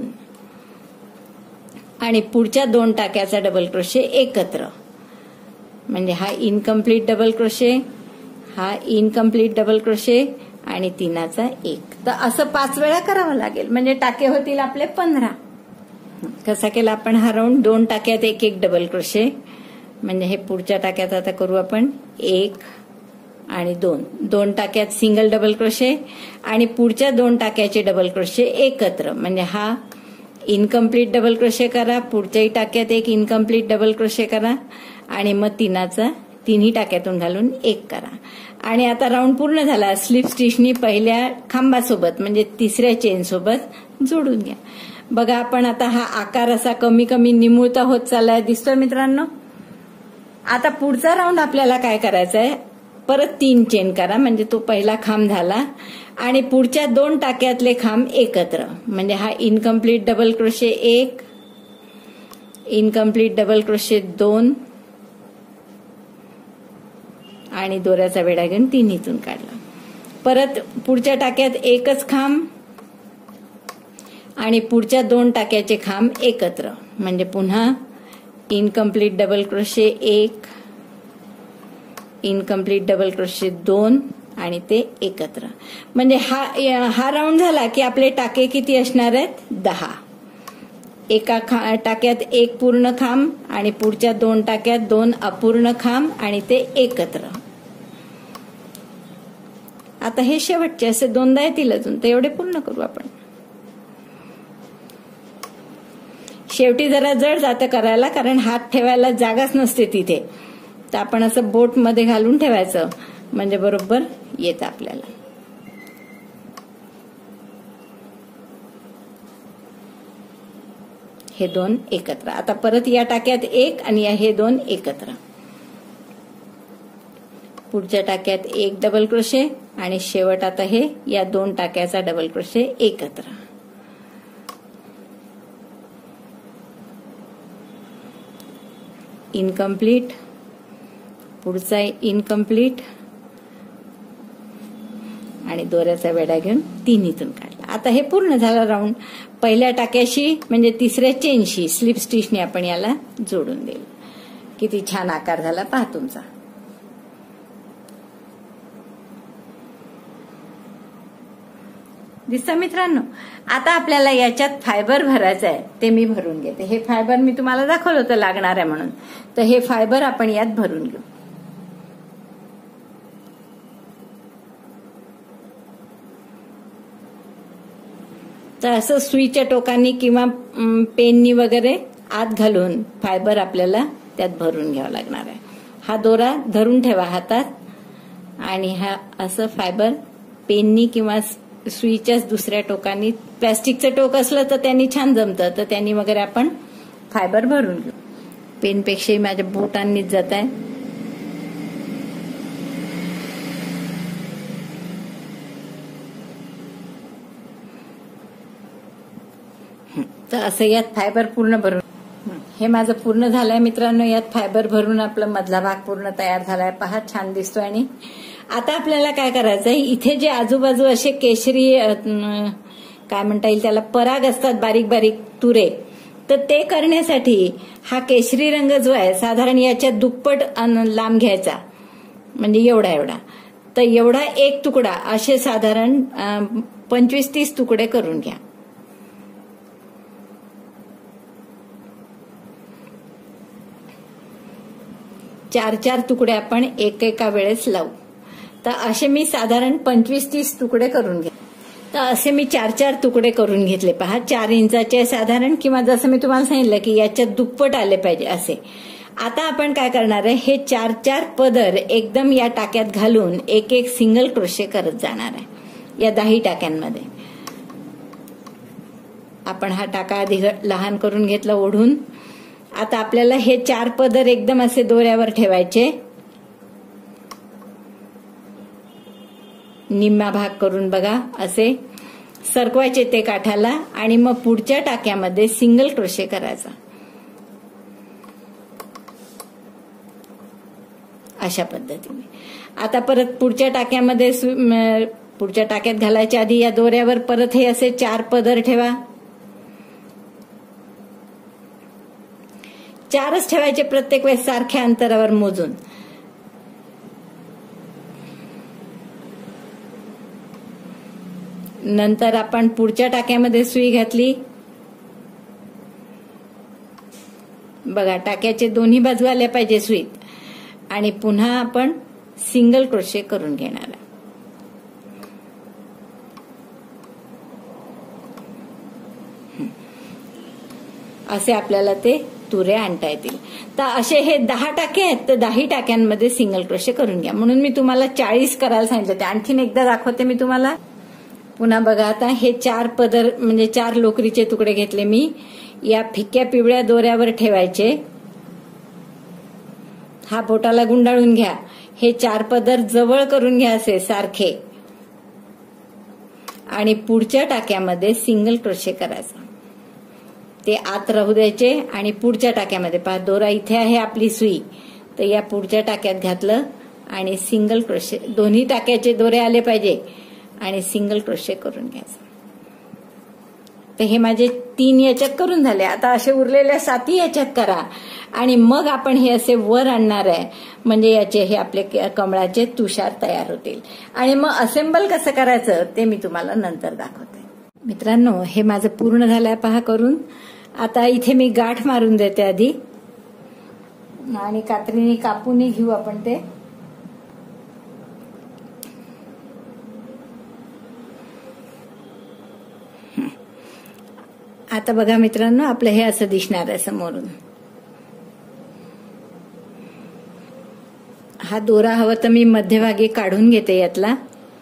आणि पुढच्या 2 टाक्याचा डबल क्रोशे एकत्र म्हणजे हा इनकम्प्लीट डबल क्रोशे, हा इनकम्प्लीट डबल क्रोशे आणि 3चा 1. तर असं 5 वेळा करावं लागेल म्हणजे टाके होतील आपले 15. कसा केला आपण हा राऊंड? 2 टाक्यात एक एक डबल क्रोशे म्हणजे हे पुढच्या टाक्यात आता करू आपण 1 आणि 2. 2 टाक्यात सिंगल डबल क्रोशे आणि पुढच्या 2 टाक्याचे डबल क्रोशे एकत्र म्हणजे हा इनकम्प्लीट डबल क्रोशे करा. पुढच्याही टाक्यात एक इनकम्प्लीट डबल क्रोशे करा आणि मग 3ही टाक्यातून घालून 1 करा. आणि आता राऊंड पूर्ण झाला. स्लिप स्टिचनी पहिल्या खांबासोबत म्हणजे 3ऱ्या चेन सोबत जोडून घ्या. बघा आपण आता हा आकार असा कमी कमी निमुळता होत चाललाय दिसतोय मित्रांनो. आता पुढचा राऊंड आपल्याला काय करायचा आहे? परत 3 चेन करा म्हणजे तो पहिला खांब झाला आणि पुढच्या 2 टाक्यातले खांब एकत्र म्हणजे हा incomplete double crochet 1 incomplete double crochet 2 आणि दोऱ्याचा वेढा घेऊन 3हीतून काढला. परत पुढच्या टाक्यात एकच खांब आणि पुढच्या 2 टाक्याचे खांब एकत्र म्हणजे पुन्हा incomplete double crochet 1 incomplete double crochet 2 आणि ते एकत्र म्हणजे हा राऊंड झाला की आपले टाके किती असणार आहेत? 10. एका टाक्यात एक पूर्ण खांब आणि पुढच्या 2 टाक्यात 2 अपूर्ण खांब आणि ते एकत्र. आता हे शेवटचे असे 2दा येतील अजून ते एवढे पूर्ण करू आपण. शेवटी जरा जड जातं करायला कारण हात ठेवायला जागाच नसते तिथे. तर आपण असं बोट मध्ये घालून ठेवायचं म्हणजे बरोबर येतं आपल्याला. हे 2 एकत्र. आता परत या टाक्यात 1 आणि हे 2 एकत्र. पुढच्या टाक्यात 1 डबल क्रोशे आणि शेवट आता हे या 2 टाक्याचा डबल क्रोशे एकत्र. इनकम्प्लीट पुढचा इनकम्प्लीट आणि दोऱ्याचा वेढा घेऊन 3हीतून काढला. आता हे पूर्ण झालं राऊंड. पहिल्या टाक्याशी म्हणजे 3ऱ्या चेनशी स्लिप स्टिचने आपण याला जोडून देऊ. किती छान आकार झाला पहा तुमचा. दिसतं मित्रांनो. आता आपल्याला याच्यात फायबर भरायचं आहे ते मी भरून घेते. हे फायबर मी तुम्हाला दाखवलं होतं लागणार आहे म्हणून. तर हे फायबर आपण यात भरून घेऊ. तर असं सुईच्या टोकांनी किंवा पेननी वगैरे आत घालून फायबर आपल्याला त्यात भरून घ्यावं लागणार आहे. हा दोरा धरून ठेवा हातात आणि हा असं फायबर पेननी किंवा सुईच्याच दुसऱ्या टोकानी, प्लॅस्टिकचं टोक असलं तर त्यांनी छान जमतं, तर त्यांनी वगैरे आपण फायबर भरून घेऊ. पेनपेक्षाही माझ्या बोटांनीच जात आहे. तर असं यात फायबर पूर्ण भरून, हे माझं पूर्ण झालंय मित्रांनो. यात फायबर भरून आपला मधला भाग पूर्ण तयार झालाय. पहा छान दिसतोय. आणि आता आपल्याला काय करायचंय, इथे जे आजूबाजू असे केशरी काय म्हणता येईल त्याला, पराग असतात बारीक बारीक तुरे, तर ते करण्यासाठी हा केशरी रंग जो आहे साधारण याच्या दुप्पट लांब घ्यायचा, म्हणजे एवढा एवढा. तर एवढा एक तुकडा असे साधारण 25-30 तुकडे करून घ्या. चार तुकडे आपण एका वेळेस लावू. तर असे मी साधारण 25-30 तुकडे करून घेतले. तर असे मी 4 तुकडे करून घेतले. पहा 4 इंचाचे साधारण, किंवा जसं मी तुम्हाला सांगितलं की याच्यात दुप्पट आले पाहिजे असे. आता आपण काय करणार आहे, हे 4 पदर एकदम या टाक्यात घालून एक सिंगल क्रोशे करत जाणार आहे या 10 टाक्यांमध्ये. आपण हा टाका आधी लहान करून घेतला ओढून. आता आपल्याला हे 4 पदर एकदम असे दोऱ्यावर ठेवायचे, निम्मा भाग करून बघा असे सरकवायचे ते काठाला, आणि मग पुढच्या टाक्यामध्ये सिंगल क्रोशे करायचा अशा पद्धतीने. आता परत पुढच्या टाक्यामध्ये पुढच्या टाक्यात घालायच्या आधी या दोऱ्यावर परत हे असे 4 पदर ठेवा. 4च ठेवायचे प्रत्येक वेळेस सारख्या अंतरावर मोजून. नंतर आपण पुढच्या टाक्यामध्ये सुई घातली. बघा टाक्याचे दोन्ही बाजू आल्या पाहिजे सुईत, आणि पुन्हा आपण सिंगल क्रोशे करून घेणार आहे. असे आपल्याला ते तुरे आणता येतील. तर असे हे 10 टाके आहेत, तर 10 टाक्यांमध्ये सिंगल क्रोशे करून घ्या. म्हणून मी तुम्हाला 40 करायला सांगितलं. ते आणखीन एकदा दाखवते मी तुम्हाला. पुन्हा बघा आता हे 4 पदर म्हणजे 4 लोकरीचे तुकडे घेतले मी. या फिक्या पिवळ्या दोऱ्यावर ठेवायचे. हा बोटाला गुंडाळून घ्या. हे 4 पदर जवळ करून घ्या असे सारखे, आणि पुढच्या टाक्यामध्ये सिंगल क्रोशे करायचा. ते आत राहू द्यायचे, आणि पुढच्या टाक्यामध्ये पहा दोरा इथे आहे आपली सुई, तर या पुढच्या टाक्यात घातलं आणि सिंगल क्रोशे, दोन्ही टाक्याचे दोरे आले पाहिजे, आणि सिंगल क्रोशे करून घ्यायचं. तर हे माझे 3 याच्यात करून झाले. आता असे उरलेल्या 7 याच्यात करा, आणि मग आपण हे असे वर आणणार आहे, म्हणजे याचे हे आपले कमळाचे तुषार तयार होतील. आणि मग असेंबल कसं करायचं ते मी तुम्हाला नंतर दाखवते. मित्रांनो हे माझं पूर्ण झालंय पहा करून. आता इथे मी गाठ मारून देते आधी, आणि कात्रीने कापूनही घेऊ आपण ते. आता बघा मित्रांनो आपलं हे असं दिसणार आहे समोरून. हा दोरा हवा तर मी मध्यभागी काढून घेते यातला.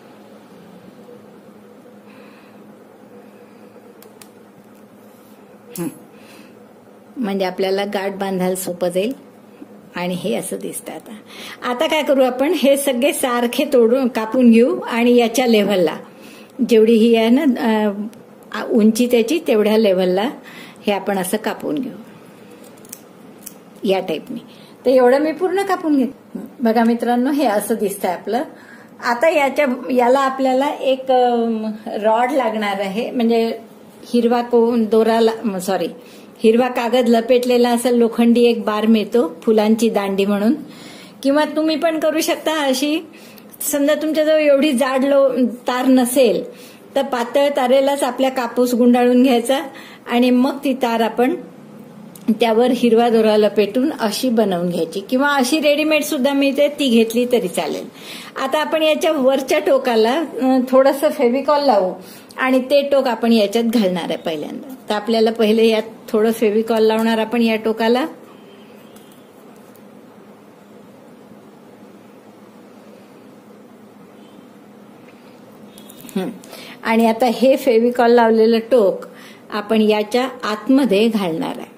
म्हणजे आपल्याला गाठ बांधायला सोपं जाईल. आणि हे असं दिसतं. आता काय करू आपण, हे सगळे सारखे तोडून कापून घेऊ, आणि याच्या लेव्हलला जेवढी ही आहे ना उंची त्याची तेवढ्या लेव्हलला हे आपण असं कापून घेऊ या टाईपने. तर एवढं मी पूर्ण कापून घेते. बघा मित्रांनो हे असं दिसतंय आपलं. आता याला आपल्याला एक रॉड लागणार आहे, म्हणजे हिरवा कागद लपेटलेला असा लोखंडी एक बार मिळतो, फुलांची दांडी म्हणून. किंवा तुम्ही पण करू शकता अशी, समजा तुमच्याजवळ एवढी जाड तार नसेल तर पातळ तारेलाच आपल्या कापूस गुंडाळून घ्यायचा, आणि मग ती तार आपण त्यावर हिरवा दोरा लपेटून अशी बनवून घ्यायची. किंवा अशी रेडीमेड सुद्धा मिळते, ती घेतली तरी चालेल. आता आपण याच्या वरच्या टोकाला थोडंसं फेविकॉल लावू, आणि ते टोक आपण याच्यात घालणार आहे पहिल्यांदा. तर आपल्याला पहिले यात थोडं फेविकॉल लावणार आपण या टोकाला. आणि आता हे फेविकॉल लावलेलं टोक आपण याच्या आतमध्ये घालणार आहे.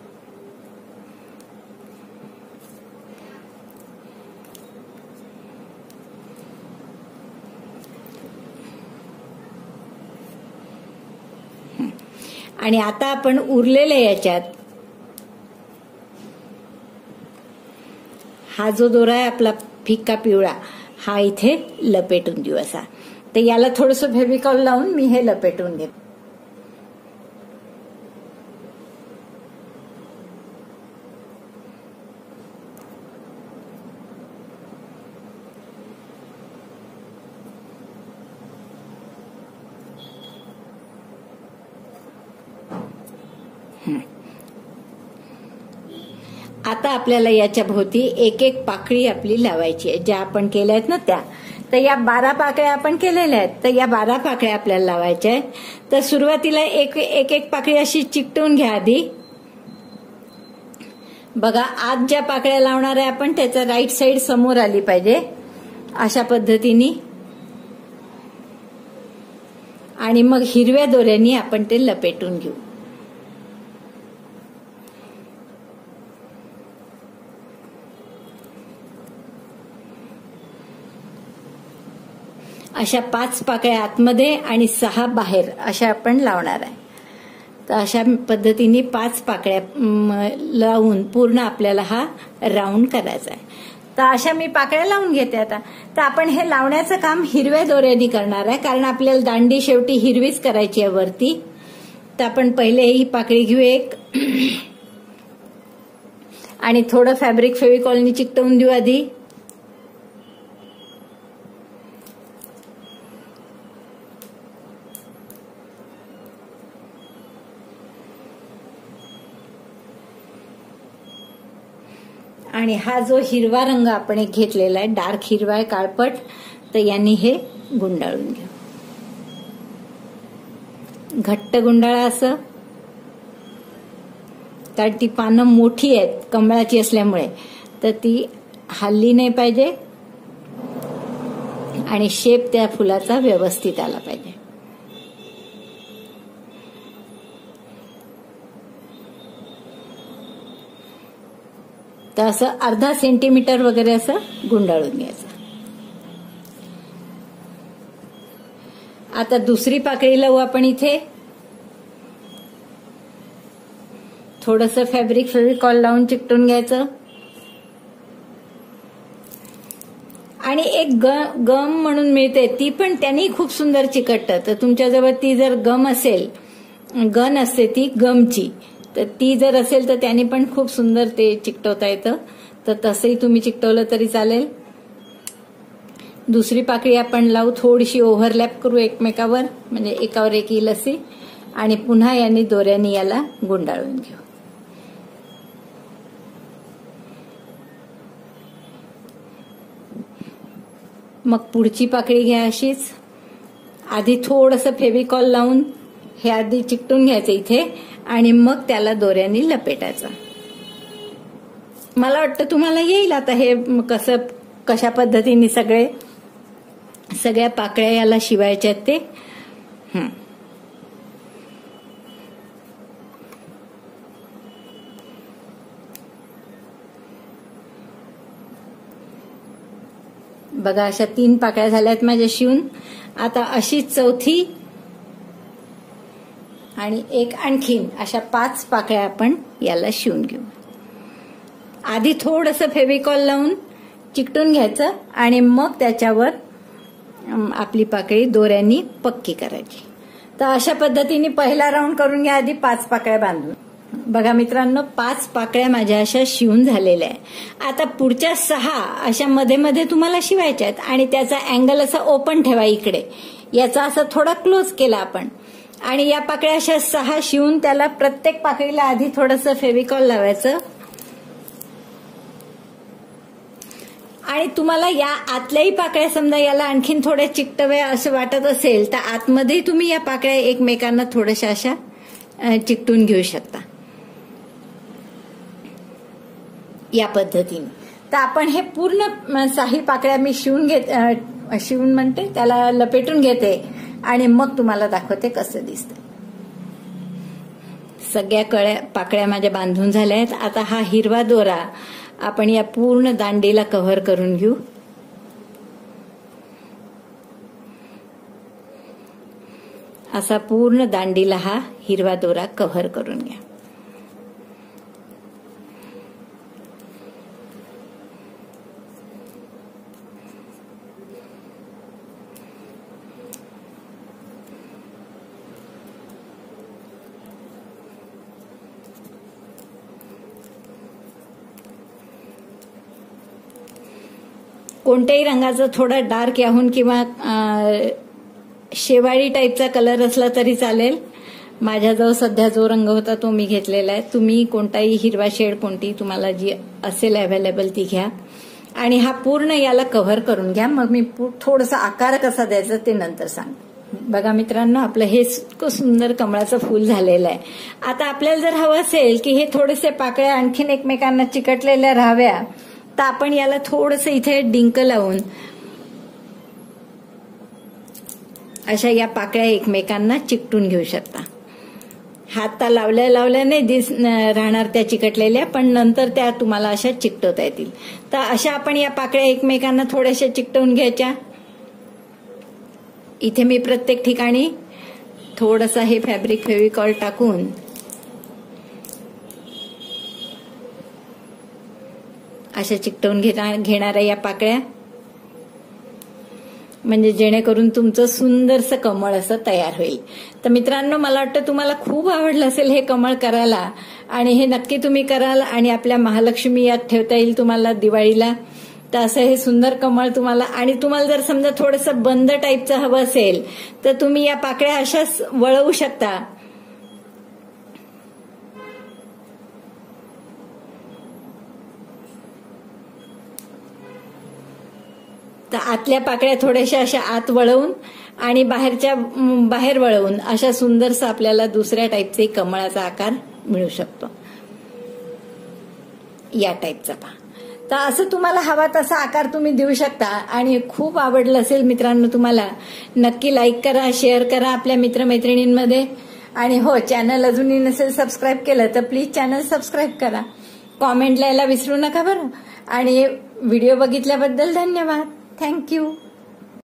आणि आता आपण उरलेल्या याच्यात हा जो दोरा आहे आपला फिक्का पिवळा हा इथे लपेटून देऊ असा. तर याला थोडंसं फेविकॉल लावून मी हे लपेटून घेते. आता आपल्याला याच्या भोवती एक एक पाकळी आपली लावायची आहे. ज्या आपण केल्या आहेत ना त्या, तर या 12 पाकळ्या आपण केलेल्या आहेत. तर या 12 पाकळ्या आपल्याला लावायच्या आहेत. तर सुरुवातीला एक एक पाकळी अशी चिकटवून घ्या आधी. बघा आज ज्या पाकळ्या लावणार आहे आपण त्याचा राईट साइड समोर आली पाहिजे अशा पद्धतीने. आणि मग हिरव्या दोऱ्यांनी आपण ते लपेटून घेऊ. अशा 5 पाकळ्या आतमध्ये आणि 6 बाहेर अशा आपण लावणार आहे. तर अशा पद्धतीने 5 पाकळ्या लावून पूर्ण आपल्याला हा राऊंड करायचा आहे. तर अशा मी पाकळ्या लावून घेते आता. तर आपण हे लावण्याचं काम हिरव्या दोऱ्याने करणार आहे कारण आपल्याला दांडी शेवटी हिरवीच करायची आहे वरती. तर आपण पहिले ही पाकळी घेऊ एक आणि थोडं फॅब्रिक फेविकॉलनी चिकटवून देऊ आधी. आणि हा जो हिरवा रंग आपण एक घेतलेला आहे डार्क हिरवा आहे काळपट, तर यांनी हे गुंडाळून घेऊ. घट्ट गुंडाळा असं, कारण ती पानं मोठी आहेत कमळाची असल्यामुळे, तर ती हलली नाही पाहिजे आणि शेप त्या फुलाचा व्यवस्थित आला पाहिजे. तर असं अर्धा सेंटीमीटर वगैरे असं गुंडाळून घ्यायचं. आता दुसरी पाकळी लावू आपण इथे. थोडंसं फॅब्रिक फेविकॉल लावून चिकटून घ्यायचं. आणि एक गम म्हणून मिळते ती पण त्यांनी खूप सुंदर चिकटतं. तर तुमच्याजवळ ती जर गम असेल, गन असते ती गमची, तर ती जर असेल तर त्याने पण खूप सुंदर ते चिकटवता येतं. तर तसंही तुम्ही चिकटवलं तरी चालेल. दुसरी पाकळी आपण लावू, थोडीशी ओव्हरलॅप करू एकमेकावर, म्हणजे एकावर एक येईल अशी. आणि पुन्हा यांनी दोऱ्याने याला गुंडाळून घेऊ. मग पुढची पाकळी घ्या अशीच. आधी थोडंसं फेविकॉल लावून हे आधी चिकटून घ्यायचं इथे आणि मग त्याला दोऱ्याने लपेटायचं. मला वाटतं तुम्हाला येईल आता हे कशा पद्धतीने सगळ्या पाकळ्या याला शिवायच्या ते. बघा अशा 3 पाकळ्या झाल्यात माझ्या शिवून. आता अशी चौथी आणि एक आणखीन अशा 5 पाकळ्या आपण याला शिवून घेऊ. आधी थोडंसं फेविकॉल लावून चिकटून घ्यायचं आणि मग त्याच्यावर आपली पाकळी दोऱ्यांनी पक्की करायची. तर अशा पद्धतीने पहिला राऊंड करून घ्या आधी 5 पाकळ्या बांधून. बघा मित्रांनो 5 पाकळ्या माझ्या अशा शिवून झालेल्या आहे. आता पुढच्या 6 अशा मध्ये मध्ये तुम्हाला शिवायच्या आहेत आणि त्याचा अँगल असा ओपन ठेवा इकडे. याचा असा थोडा क्लोज केला आपण आणि या पाकळ्या अशा 6 शिवून त्याला प्रत्येक पाकळीला आधी थोडंसं फेविकॉल लावायचं. आणि तुम्हाला या आतल्याही पाकळ्या समजा याला आणखीन थोड्या चिकटव्या असं वाटत असेल तर आतमध्ये तुम्ही या पाकळ्या एकमेकांना थोड्याशा अशा चिकटून घेऊ शकता या पद्धतीने. तर आपण हे पूर्ण 6 पाकळ्या मी शिवून म्हणते त्याला लपेटून घेते आणि मग तुम्हाला दाखवते कसं दिसतं. सगळ्या पाकळ्या माझ्या बांधून झाल्या आहेत. आता हा हिरवा दोरा आपण या पूर्ण दांडीला कव्हर करून घेऊ. असा पूर्ण दांडीला हा हिरवा दोरा कव्हर करून घ्या. कोणत्याही रंगाचा थोडा डार्क याहून किंवा शेवाळी टाईपचा कलर असला तरी चालेल. माझ्याजवळ सध्या जो रंग होता तो मी घेतलेला आहे. तुम्ही कोणताही हिरवा शेड कोणती तुम्हाला जी असेल अवेलेबल ती घ्या आणि हा पूर्ण याला कव्हर करून घ्या. मग मी थोडासा आकार कसा द्यायचा ते नंतर सांगते. बघा मित्रांनो, आपलं हे इतकं सुंदर कमळाचं फूल झालेलं आहे. आता आपल्याला जर हवं असेल की हे थोडेसे पाकळ्या आणखीन एकमेकांना चिकटलेल्या राहाव्या तर आपण याला थोडंसं इथे डिंक लावून अशा या पाकळ्या एकमेकांना चिकटून घेऊ शकता. हात लावल्या नाही राहणार त्या चिकटलेल्या, पण नंतर त्या तुम्हाला अशा चिकटवता येतील. तर अशा आपण या पाकळ्या एकमेकांना थोड्याशा चिकटवून घ्यायच्या. इथे मी प्रत्येक ठिकाणी थोडंसं हे फॅब्रिक फेविकॉल टाकून अशा चिकटवून घेणाऱ्या या पाकळ्या, म्हणजे जेणेकरून तुमचं सुंदरसं कमळ असं तयार होईल. तर मित्रांनो, मला वाटतं तुम्हाला खूप आवडलं असेल हे कमळ करायला आणि हे नक्की तुम्ही कराल आणि आपल्या महालक्ष्मी यात ठेवता येईल तुम्हाला दिवाळीला. तर असं हे सुंदर कमळ तुम्हाला, आणि तुम्हाला जर समजा थोडंसं बंद टाईपचं हवं असेल तर तुम्ही या पाकळ्या अशाच वळवू शकता. तर आतल्या पाकळ्या थोड्याशा अशा आत वळवून आणि बाहेर वळवून अशा सुंदरसं आपल्याला दुसऱ्या टाईपचे कमळाचा आकार मिळू शकतो. या टाईपचा पहा. तर असं तुम्हाला हवा तसा आकार तुम्ही देऊ शकता. आणि खूप आवडलं असेल मित्रांनो तुम्हाला, नक्की लाईक करा, शेअर करा आपल्या मित्रमैत्रिणींमध्ये. आणि हो, चॅनल अजूनही नसेल सबस्क्राईब केलं तर प्लीज चॅनल सबस्क्राईब करा. कॉमेंट लिहायला विसरू नका बरं. आणि व्हिडिओ बघितल्याबद्दल धन्यवाद. थँक्यू.